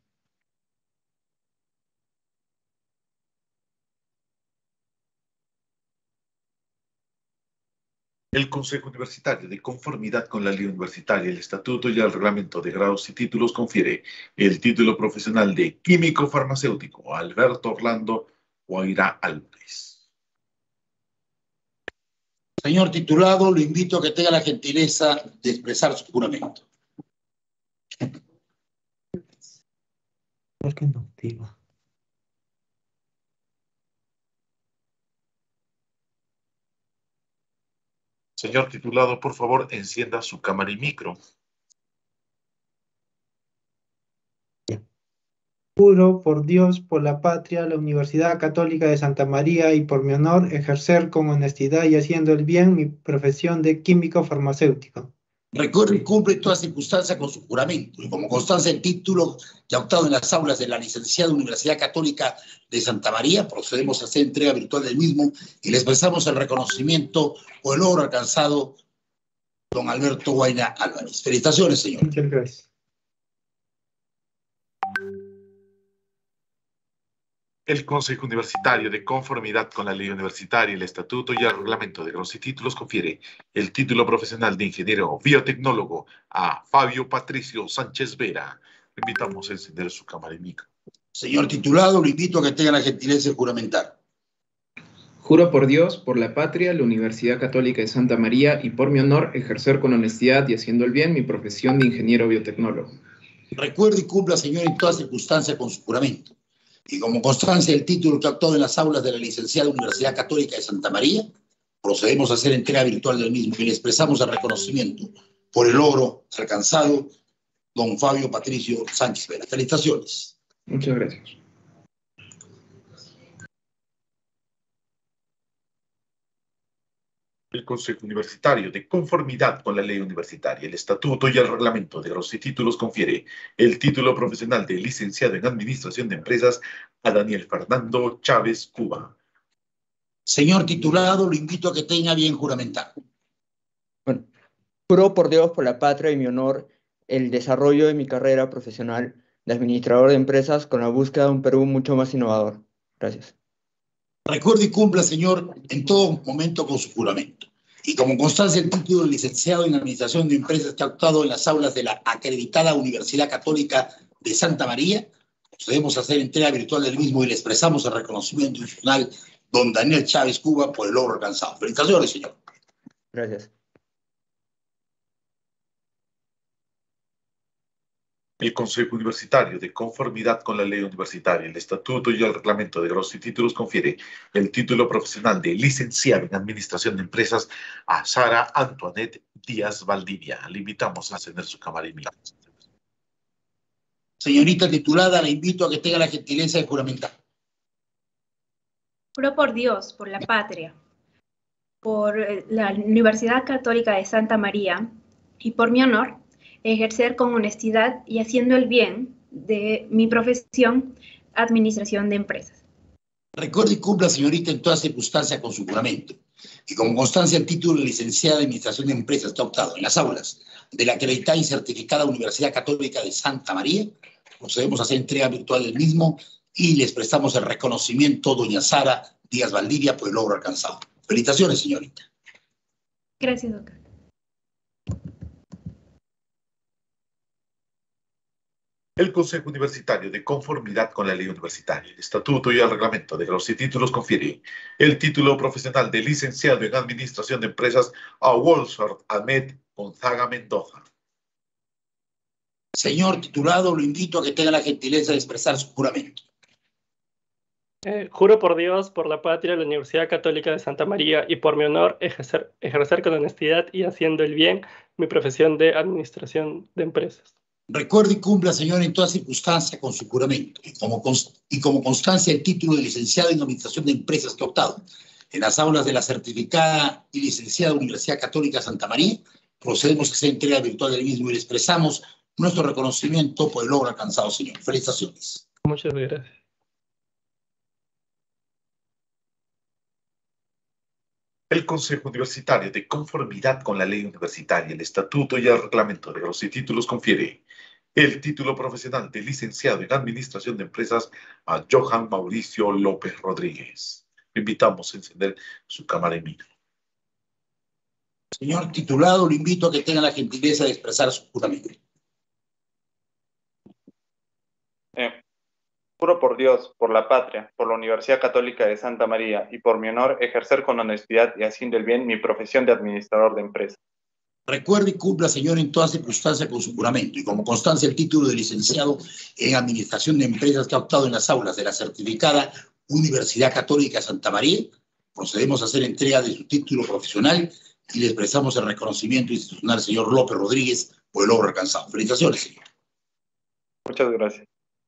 El Consejo Universitario, de conformidad con la ley universitaria, el estatuto y el reglamento de grados y títulos, confiere el título profesional de químico farmacéutico a Alberto Orlando Guaira Álvarez. Señor titulado, lo invito a que tenga la gentileza de expresar su juramento. ¿Por qué no activa? Señor titulado, por favor, encienda su cámara y micro. Juro por Dios, por la patria, la Universidad Católica de Santa María y por mi honor ejercer con honestidad y haciendo el bien mi profesión de químico farmacéutico. Recuerde y cumple en toda circunstancia con su juramento. Y como constancia el título que ha optado en las aulas de la licenciada Universidad Católica de Santa María, procedemos a hacer entrega virtual del mismo y le expresamos el reconocimiento o el logro alcanzado don Alberto Guaira Álvarez. Felicitaciones, señor. Muchas gracias. El Consejo Universitario, de conformidad con la ley universitaria, el estatuto y el reglamento de grados y títulos, confiere el título profesional de ingeniero biotecnólogo a Fabio Patricio Sánchez Vera. Le invitamos a encender su cámara y micro. Señor titulado, lo invito a que tenga la gentileza de juramentar. Juro por Dios, por la patria, la Universidad Católica de Santa María y por mi honor ejercer con honestidad y haciendo el bien mi profesión de ingeniero biotecnólogo. Recuerde y cumpla, señor, en toda circunstancia con su juramento. Y como constancia del título que ha optado en las aulas de la licenciada Universidad Católica de Santa María, procedemos a hacer entrega virtual del mismo y le expresamos el reconocimiento por el logro alcanzado don Fabio Patricio Sánchez Vera. Felicitaciones. Muchas gracias. El Consejo Universitario, de conformidad con la ley universitaria, el estatuto y el reglamento de grados y títulos, confiere el título profesional de licenciado en Administración de Empresas a Daniel Fernando Chávez Cuba. Señor titulado, lo invito a que tenga bien juramentar. Bueno, juro por Dios, por la patria y mi honor, el desarrollo de mi carrera profesional de administrador de empresas con la búsqueda de un Perú mucho más innovador. Gracias. Recuerde y cumpla, señor, en todo momento con su juramento. Y como constancia el título de licenciado en Administración de Empresas que ha optado en las aulas de la acreditada Universidad Católica de Santa María, procedemos a hacer entrega virtual del mismo y le expresamos el reconocimiento institucional don Daniel Chávez Cuba por el logro alcanzado. Felicitaciones, señor. Gracias. El Consejo Universitario, de conformidad con la ley universitaria, el estatuto y el reglamento de grados y títulos, confiere el título profesional de licenciado en Administración de Empresas a Sara Antoinette Díaz Valdivia. Le invitamos a encender su cámara y micrófono. Señorita titulada, la invito a que tenga la gentileza de juramentar. Juro por Dios, por la patria, por la Universidad Católica de Santa María y por mi honor, ejercer con honestidad y haciendo el bien de mi profesión, administración de empresas. Recuerde y cumpla, señorita, en toda circunstancia con su juramento. Y como constancia el título de licenciada en Administración de Empresas que ha optado en las aulas de la acreditada y certificada Universidad Católica de Santa María, procedemos a hacer entrega virtual del mismo y les prestamos el reconocimiento a doña Sara Díaz Valdivia por el logro alcanzado. Felicitaciones, señorita. Gracias, doctor. El Consejo Universitario, de conformidad con la ley universitaria, el estatuto y el reglamento de grados y títulos, confiere el título profesional de licenciado en Administración de Empresas a Wolfsford Ahmed Gonzaga Mendoza. Señor titulado, lo invito a que tenga la gentileza de expresar su juramento. Juro por Dios, por la patria, la Universidad Católica de Santa María y por mi honor ejercer con honestidad y haciendo el bien mi profesión de Administración de Empresas. Recuerde y cumpla, señor, en toda circunstancia con su juramento y como constancia el título de licenciado en Administración de Empresas que ha optado en las aulas de la certificada y licenciada Universidad Católica Santa María, procedemos a hacer entrega virtual del mismo y le expresamos nuestro reconocimiento por el logro alcanzado, señor. Felicitaciones. Muchas gracias. El Consejo Universitario, de conformidad con la ley universitaria, el estatuto y el reglamento de grados y títulos, confiere el título profesional de licenciado en Administración de Empresas a Johan Mauricio López Rodríguez. Le invitamos a encender su cámara y micro. Señor titulado, lo invito a que tenga la gentileza de expresar su juramento. Juro por Dios, por la patria, por la Universidad Católica de Santa María y por mi honor, ejercer con honestidad y haciendo el bien mi profesión de administrador de empresas. Recuerde y cumpla, señor, en toda circunstancia con su juramento y como constancia el título de licenciado en Administración de Empresas que ha optado en las aulas de la certificada Universidad Católica de Santa María, procedemos a hacer entrega de su título profesional y le expresamos el reconocimiento institucional al señor López Rodríguez por el logro alcanzado. Felicitaciones, señor. Muchas gracias.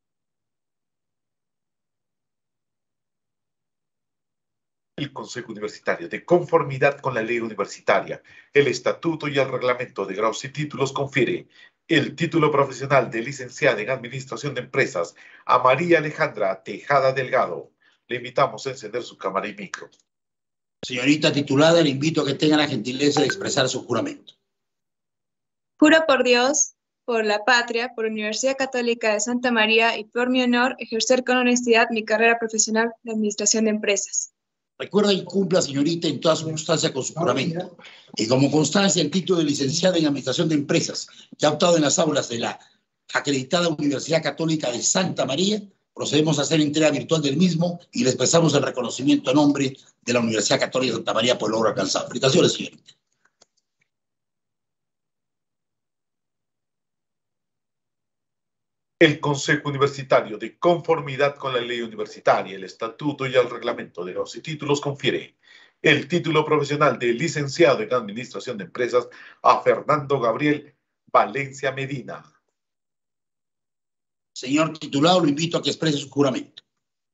El Consejo Universitario, de conformidad con la ley universitaria, el estatuto y el reglamento de grados y títulos, confiere el título profesional de licenciada en Administración de Empresas a María Alejandra Tejada Delgado. Le invitamos a encender su cámara y micro. Señorita titulada, le invito a que tenga la gentileza de expresar su juramento. Juro por Dios, por la patria, por la Universidad Católica de Santa María y por mi honor, ejercer con honestidad mi carrera profesional de Administración de Empresas. Recuerda y cumpla, señorita, en toda circunstancia con su juramento. Y como constancia el título de licenciada en Administración de Empresas que ha optado en las aulas de la acreditada Universidad Católica de Santa María, procedemos a hacer entrega virtual del mismo y le expresamos el reconocimiento a nombre de la Universidad Católica de Santa María por el logro alcanzado. Felicitaciones, señorita. El Consejo Universitario, de conformidad con la ley universitaria, el estatuto y el reglamento de grados y títulos, confiere el título profesional de licenciado en Administración de Empresas a Fernando Gabriel Valencia Medina. Señor titulado, lo invito a que exprese su juramento.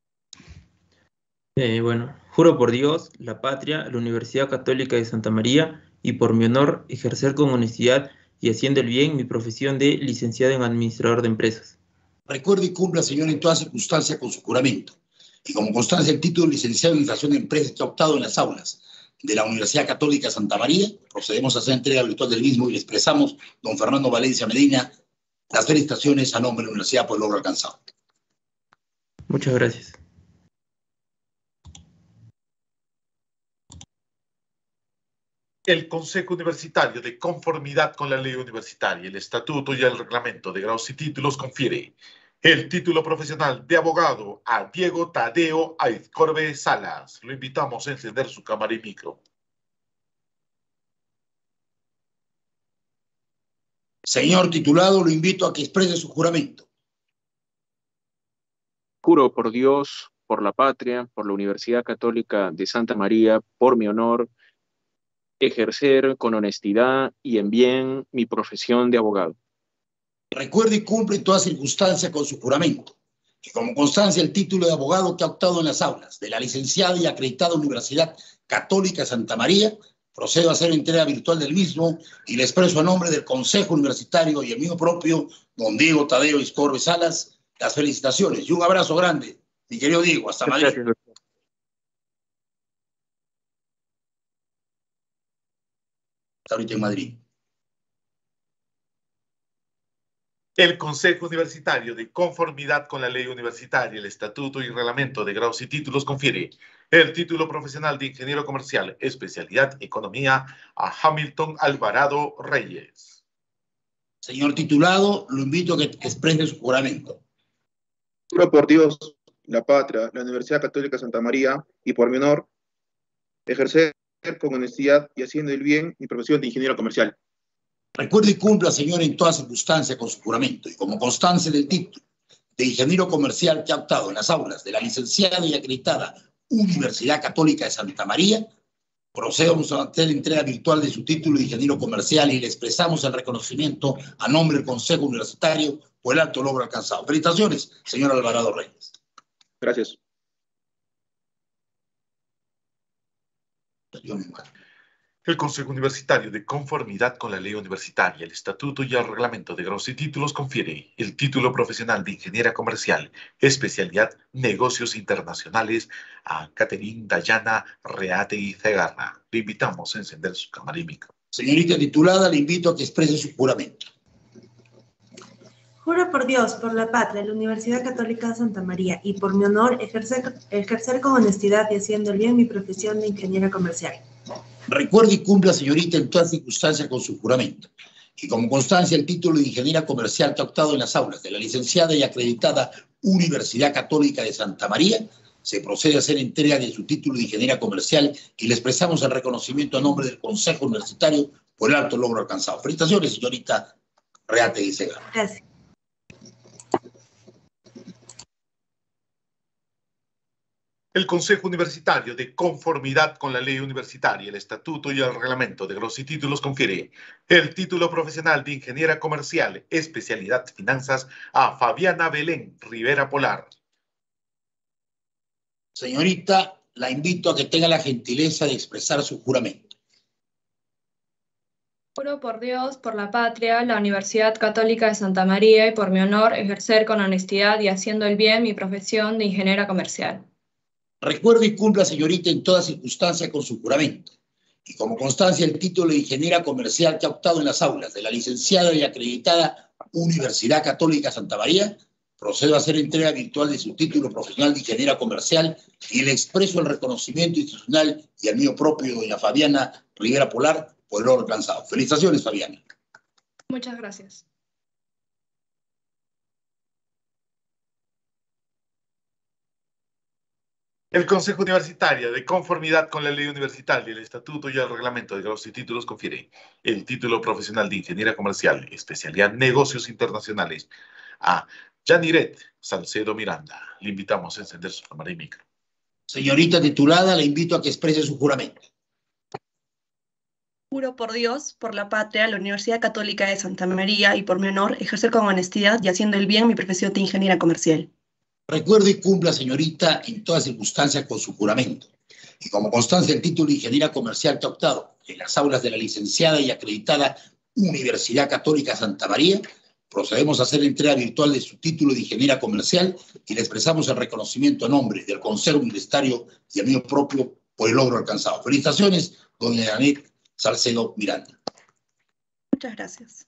Juro por Dios, la patria, la Universidad Católica de Santa María y por mi honor ejercer con honestidad y haciendo el bien mi profesión de licenciado en Administrador de Empresas. Recuerde y cumpla, señor, en toda circunstancia con su juramento. Y como constancia el título de licenciado en Administración de Empresas que ha optado en las aulas de la Universidad Católica de Santa María, procedemos a hacer entrega virtual del mismo y le expresamos, don Fernando Valencia Medina, las felicitaciones a nombre de la Universidad por el logro alcanzado. Muchas gracias. El Consejo Universitario, de conformidad con la ley universitaria, el estatuto y el reglamento de grados y títulos, confiere el título profesional de abogado a Diego Tadeo Aizcorbe Salas. Lo invitamos a encender su cámara y micro. Señor titulado, lo invito a que exprese su juramento. Juro por Dios, por la patria, por la Universidad Católica de Santa María, por mi honor, ejercer con honestidad y en bien mi profesión de abogado. Recuerde y cumple en toda circunstancia con su juramento, que como constancia el título de abogado que ha optado en las aulas de la licenciada y acreditada Universidad Católica de Santa María, procedo a hacer entrega virtual del mismo y le expreso a nombre del Consejo Universitario y el mío propio, don Diego Tadeo Aizcorbe Salas, las felicitaciones y un abrazo grande, mi querido Diego, hasta Madrid. Gracias, doctor. Hasta ahorita en Madrid. El Consejo Universitario, de conformidad con la ley universitaria, el estatuto y reglamento de grados y títulos, confiere el título profesional de ingeniero comercial, especialidad economía, a Hamilton Alvarado Reyes. Señor titulado, lo invito a que exprese su juramento. Juro por Dios, la patria, la Universidad Católica de Santa María y por mi honor, ejercer con honestidad y haciendo el bien mi profesión de ingeniero comercial. Recuerde y cumpla, señor, en toda circunstancia con su juramento y como constancia del título de ingeniero comercial que ha optado en las aulas de la licenciada y acreditada Universidad Católica de Santa María, procedemos a hacer entrega virtual de su título de ingeniero comercial y le expresamos el reconocimiento a nombre del Consejo Universitario por el alto logro alcanzado. Felicitaciones, señor Alvarado Reyes. Gracias. El Consejo Universitario, de conformidad con la ley universitaria, el estatuto y el reglamento de grados y títulos, confiere el título profesional de ingeniera comercial, especialidad negocios internacionales, a Catherine Dayana Reategui Segarra. Le invitamos a encender su cámara y micro. Señorita titulada, le invito a que exprese su juramento. Juro por Dios, por la patria, la Universidad Católica de Santa María y por mi honor ejercer con honestidad y haciendo el bien mi profesión de ingeniera comercial. Recuerde y cumpla, señorita, en toda circunstancia con su juramento. Y como constancia el título de ingeniera comercial que ha optado en las aulas de la licenciada y acreditada Universidad Católica de Santa María, se procede a hacer entrega de su título de ingeniera comercial y le expresamos el reconocimiento a nombre del Consejo Universitario por el alto logro alcanzado. Felicitaciones, señorita Reategui Segarra. Gracias. El Consejo Universitario, de conformidad con la ley universitaria, el estatuto y el reglamento de grados y títulos, confiere el título profesional de ingeniera comercial, especialidad finanzas, a Fabiana Belén Rivera Polar. Señorita, la invito a que tenga la gentileza de expresar su juramento. Juro por Dios, por la patria, la Universidad Católica de Santa María y por mi honor ejercer con honestidad y haciendo el bien mi profesión de ingeniera comercial. Recuerde y cumpla, señorita, en toda circunstancia con su juramento. Y como constancia el título de ingeniera comercial que ha optado en las aulas de la licenciada y acreditada Universidad Católica Santa María, procedo a hacer entrega virtual de su título profesional de ingeniera comercial y le expreso el reconocimiento institucional y al mío propio, doña Fabiana Rivera Polar, por el logro alcanzado. Felicitaciones, Fabiana. Muchas gracias. El Consejo Universitario, de conformidad con la ley universitaria, el estatuto y el reglamento de grados y títulos, confiere el título profesional de ingeniera comercial, especialidad negocios internacionales, a Yaniret Salcedo Miranda. Le invitamos a encender su cámara y micro. Señorita titulada, le invito a que exprese su juramento. Juro por Dios, por la patria, la Universidad Católica de Santa María y por mi honor ejercer con honestidad y haciendo el bien mi profesión de ingeniera comercial. Recuerde y cumpla, señorita, en toda circunstancia con su juramento. Y como constancia el título de ingeniera comercial que ha optado en las aulas de la licenciada y acreditada Universidad Católica Santa María, procedemos a hacer entrega virtual de su título de ingeniera comercial y le expresamos el reconocimiento a nombre del Consejo Universitario y a mío propio por el logro alcanzado. Felicitaciones, doña Janet Salcedo Miranda. Muchas gracias.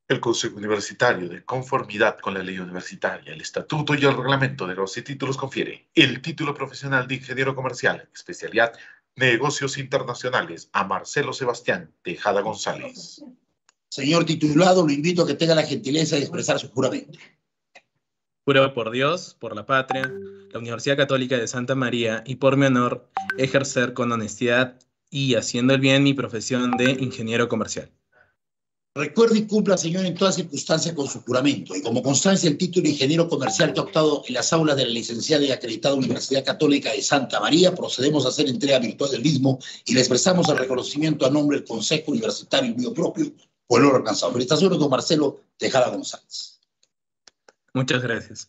El Consejo Universitario, de conformidad con la ley universitaria, el estatuto y el reglamento de los títulos, confiere el título profesional de ingeniero comercial, especialidad negocios internacionales, a Marcelo Sebastián Tejada González. Señor titulado, lo invito a que tenga la gentileza de expresar su juramento. Juro por Dios, por la patria, la Universidad Católica de Santa María y por mi honor, ejercer con honestidad y haciendo el bien mi profesión de ingeniero comercial. Recuerde y cumpla, señor, en toda circunstancia con su juramento, y como constancia el título de ingeniero comercial que ha optado en las aulas de la licenciada y acreditada Universidad Católica de Santa María, procedemos a hacer entrega virtual del mismo y le expresamos el reconocimiento a nombre del Consejo Universitario y mío propio por el logro alcanzado. Felicitaciones, don Marcelo Tejada González. Muchas gracias.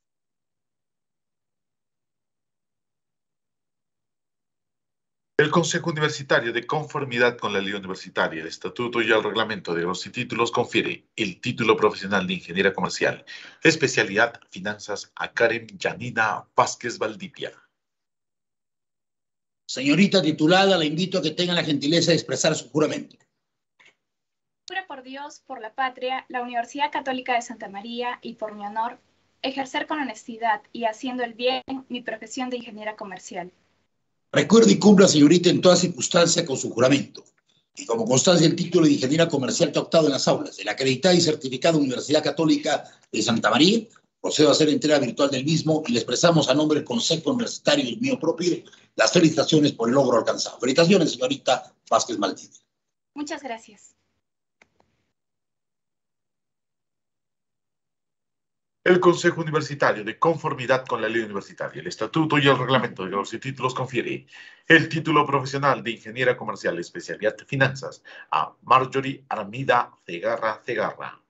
El Consejo Universitario, de conformidad con la ley universitaria, el estatuto y el reglamento de los títulos, confiere el título profesional de ingeniera comercial, especialidad finanzas, a Karen Yanina Vázquez Valdivia. Señorita titulada, la invito a que tenga la gentileza de expresar su juramento. Juro por Dios, por la patria, la Universidad Católica de Santa María y por mi honor, ejercer con honestidad y haciendo el bien mi profesión de ingeniera comercial. Recuerde y cumpla, señorita, en toda circunstancia con su juramento. Y como constancia el título de ingeniera comercial que ha optado en las aulas de la acreditada y certificada Universidad Católica de Santa María, procedo a hacer entrega virtual del mismo y le expresamos a nombre del Consejo Universitario y el mío propio las felicitaciones por el logro alcanzado. Felicitaciones, señorita Vázquez Valdivia. Muchas gracias. El Consejo Universitario, de conformidad con la ley universitaria, el estatuto y el reglamento de los títulos, confiere el título profesional de ingeniera comercial, especialidad de finanzas, a Marjorie Armida Cegarra.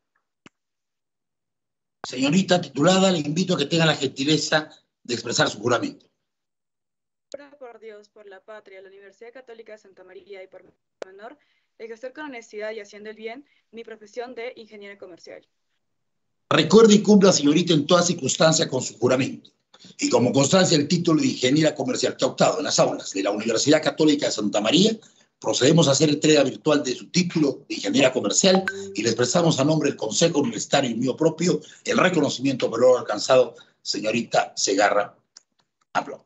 Señorita titulada, le invito a que tenga la gentileza de expresar su juramento. Juro por Dios, por la patria, la Universidad Católica de Santa María y por mi honor, ejercer con honestidad y haciendo el bien mi profesión de ingeniera comercial. Recuerde y cumpla, señorita, en toda circunstancia con su juramento. Y como constancia el título de ingeniera comercial que ha optado en las aulas de la Universidad Católica de Santa María, procedemos a hacer entrega virtual de su título de ingeniera comercial y le expresamos a nombre del Consejo Universitario y mío propio el reconocimiento por el logro alcanzado, señorita Cegarra. Aplausos.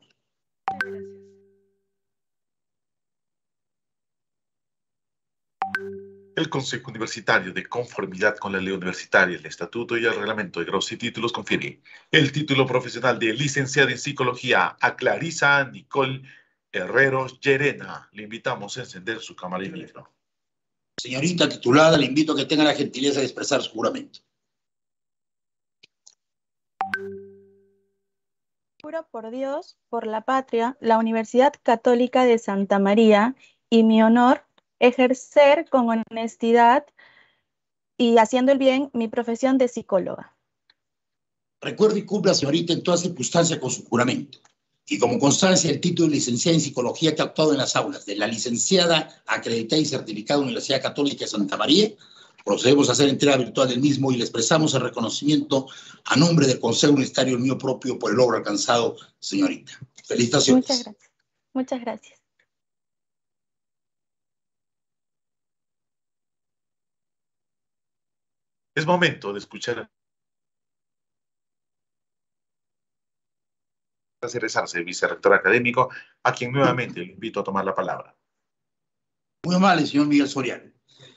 El Consejo Universitario, de conformidad con la ley universitaria, el estatuto y el reglamento de grados y títulos, confiere el título profesional de licenciada en psicología a Clarisa Nicole Herreros Llerena. Le invitamos a encender su cámara y micro. Señorita titulada, le invito a que tenga la gentileza de expresar su juramento. Juro por Dios, por la patria, la Universidad Católica de Santa María y mi honor, ejercer con honestidad y haciendo el bien mi profesión de psicóloga. Recuerde y cumpla, señorita, en toda circunstancia con su juramento. Y como constancia el título de licenciada en psicología que ha optado en las aulas de la licenciada acreditada y certificada Universidad Católica de Santa María, procedemos a hacer entrega virtual del mismo y le expresamos el reconocimiento a nombre del Consejo Universitario mío propio por el logro alcanzado, señorita. Felicitaciones. Muchas gracias. Muchas gracias. Es momento de escuchar a Cerezarse, vicerrector académico, a quien nuevamente le invito a tomar la palabra. Muy amable, señor Miguel Soriano.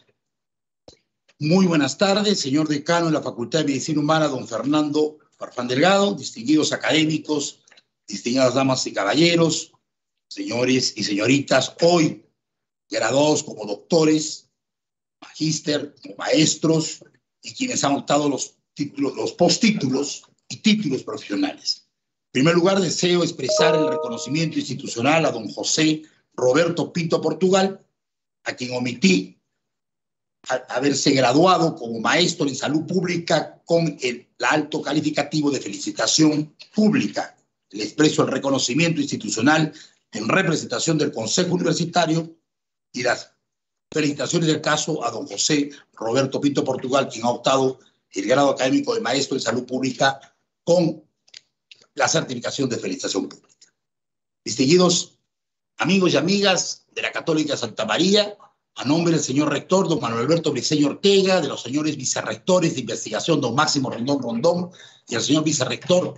Muy buenas tardes, señor decano de la Facultad de Medicina Humana, don Fernando Farfán Delgado, distinguidos académicos, distinguidas damas y caballeros, señores y señoritas, hoy graduados como doctores, magíster, como maestros, y quienes han optado los títulos, los postítulos y títulos profesionales. En primer lugar, deseo expresar el reconocimiento institucional a don José Roberto Pinto Portugal, a quien omití haberse graduado como maestro en salud pública con el alto calificativo de felicitación pública. Le expreso el reconocimiento institucional en representación del Consejo Universitario y las felicitaciones del caso a don José Roberto Pinto Portugal, quien ha optado el grado académico de maestro en salud pública con la certificación de felicitación pública. Distinguidos amigos y amigas de la Católica Santa María, a nombre del señor rector, don Manuel Alberto Briceño Ortega, de los señores vicerrectores de investigación, don Máximo Rondón Rondón, y el señor vicerrector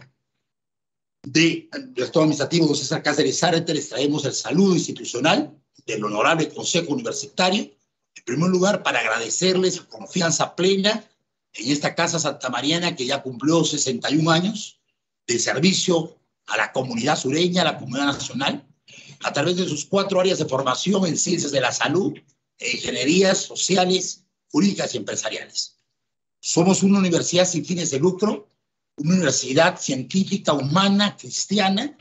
del Estado Administrativo, don César Cáceres Zárate, les traemos el saludo institucional del Honorable Consejo Universitario, en primer lugar para agradecerles su confianza plena en esta Casa Santamariana que ya cumplió 61 años de servicio a la comunidad sureña, a la comunidad nacional, a través de sus 4 áreas de formación en ciencias de la salud, ingenierías sociales, jurídicas y empresariales. Somos una universidad sin fines de lucro, una universidad científica, humana, cristiana,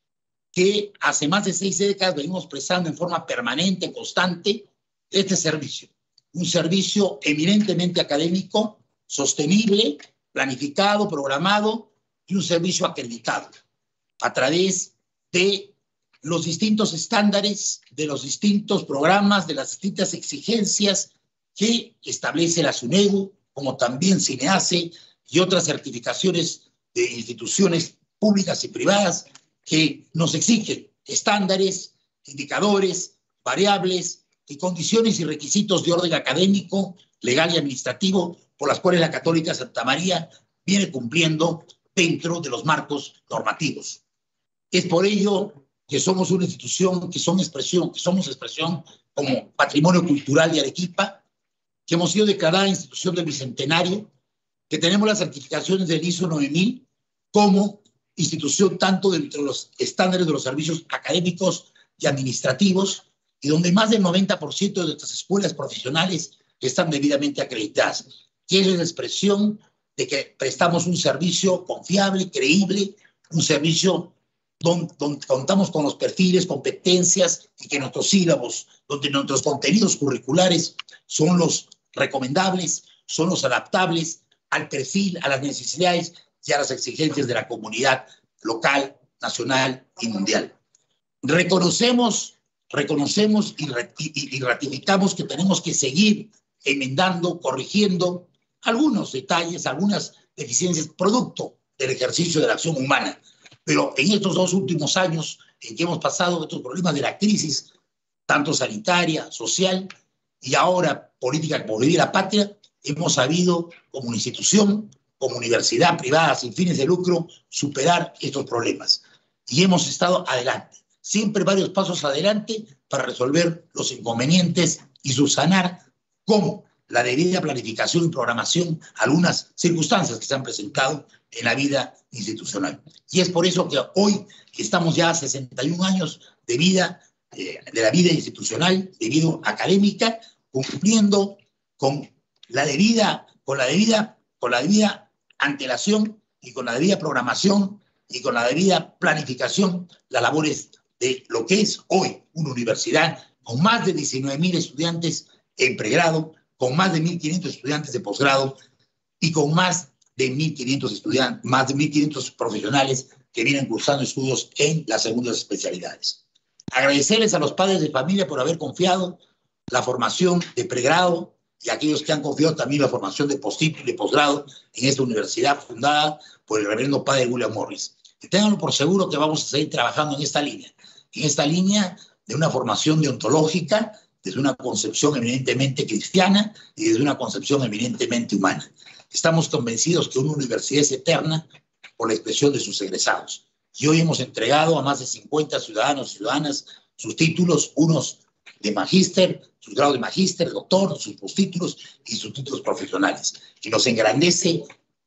que hace más de 6 décadas venimos prestando en forma permanente, constante, este servicio. Un servicio eminentemente académico, sostenible, planificado, programado y un servicio acreditado a través de los distintos estándares, de los distintos programas, de las distintas exigencias que establece la SUNEDU, como también CINEACE y otras certificaciones de instituciones públicas y privadas que nos exigen estándares, indicadores, variables y condiciones y requisitos de orden académico, legal y administrativo por las cuales la Católica Santa María viene cumpliendo dentro de los marcos normativos. Es por ello que somos una institución, que somos expresión como patrimonio cultural de Arequipa, que hemos sido declarada institución del Bicentenario, que tenemos las certificaciones del ISO 9000 como institución tanto dentro de los estándares de los servicios académicos y administrativos, y donde más del 90% de nuestras escuelas profesionales están debidamente acreditadas, que es la expresión de que prestamos un servicio confiable, creíble, un servicio donde contamos con los perfiles, competencias y que nuestros sílabos, donde nuestros contenidos curriculares son los recomendables, son los adaptables al perfil, a las necesidades y a las exigencias de la comunidad local, nacional y mundial. Reconocemos y ratificamos que tenemos que seguir enmendando, corrigiendo algunos detalles, algunas deficiencias producto del ejercicio de la acción humana. Pero en estos 2 últimos años en que hemos pasado estos problemas de la crisis, tanto sanitaria, social y ahora política como vivir la patria, hemos sabido como una institución, como universidad privada sin fines de lucro, superar estos problemas. Y hemos estado adelante, siempre varios pasos adelante para resolver los inconvenientes y subsanar con la debida planificación y programación algunas circunstancias que se han presentado en la vida institucional. Y es por eso que hoy, que estamos ya a 61 años de vida, de la vida institucional, de vida académica, cumpliendo con la debida antelación y con la debida programación y con la debida planificación las labores de lo que es hoy una universidad con más de 19.000 estudiantes en pregrado, con más de 1.500 estudiantes de posgrado y con más de 1.500 estudiantes, más de 1.500 profesionales que vienen cursando estudios en las segundas especialidades. Agradecerles a los padres de familia por haber confiado la formación de pregrado y a aquellos que han confiado también la formación de postítulo y de posgrado en esta universidad fundada por el reverendo padre William Morris. Y ténganlo por seguro que vamos a seguir trabajando en esta línea de una formación deontológica, desde una concepción eminentemente cristiana y desde una concepción eminentemente humana. Estamos convencidos que una universidad es eterna por la expresión de sus egresados. Y hoy hemos entregado a más de 50 ciudadanos y ciudadanas sus títulos, unos de magíster, sus grados de magíster, doctor, sus postítulos y sus títulos profesionales. Y nos engrandece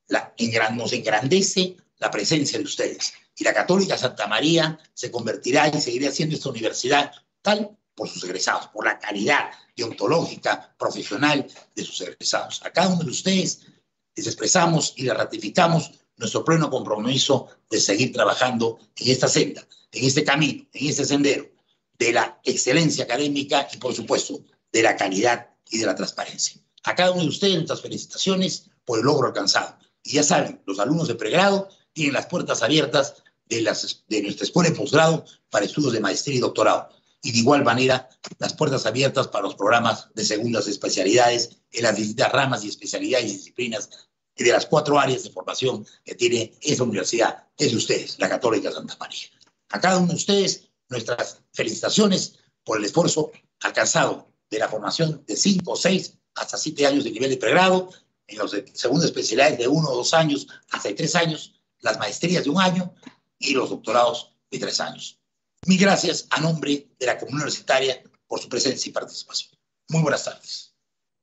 la presencia de ustedes. Y la Católica Santa María se convertirá y seguirá siendo esta universidad tal por sus egresados, por la calidad deontológica, profesional de sus egresados. A cada uno de ustedes les expresamos y les ratificamos nuestro pleno compromiso de seguir trabajando en esta senda, en este camino, en este sendero de la excelencia académica y, por supuesto, de la calidad y de la transparencia. A cada uno de ustedes nuestras felicitaciones por el logro alcanzado. Y ya saben, los alumnos de pregrado tienen las puertas abiertas de nuestra escuela de posgrado para estudios de maestría y doctorado. Y de igual manera, las puertas abiertas para los programas de segundas especialidades en las distintas ramas y especialidades y disciplinas de las 4 áreas de formación que tiene esta universidad, que es de ustedes, la Católica Santa María. A cada uno de ustedes, nuestras felicitaciones por el esfuerzo alcanzado de la formación de 5, 6 hasta 7 años de nivel de pregrado, en los de segunda especialidades de 1 o 2 años hasta 3 años, las maestrías de 1 año y los doctorados de 3 años. Mil gracias a nombre de la comunidad universitaria por su presencia y participación. Muy buenas tardes.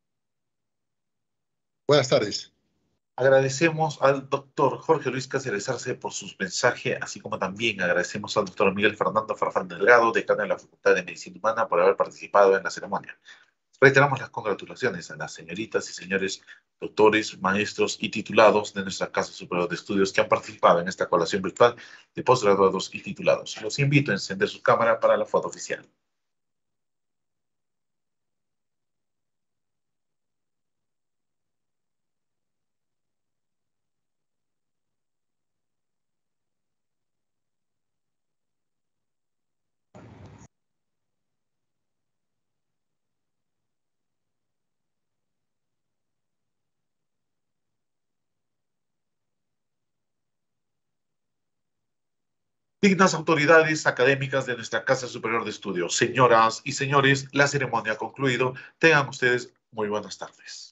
Buenas tardes. Agradecemos al doctor Jorge Luis Cáceres Arce por sus mensajes, así como también agradecemos al doctor Miguel Fernando Farfán Delgado, decano de la Facultad de Medicina Humana, por haber participado en la ceremonia. Reiteramos las congratulaciones a las señoritas y señores doctores, maestros y titulados de nuestra Casa Superior de Estudios que han participado en esta colación virtual de posgraduados y titulados. Los invito a encender su cámara para la foto oficial. Dignas autoridades académicas de nuestra Casa Superior de Estudios, señoras y señores, la ceremonia ha concluido. Tengan ustedes muy buenas tardes.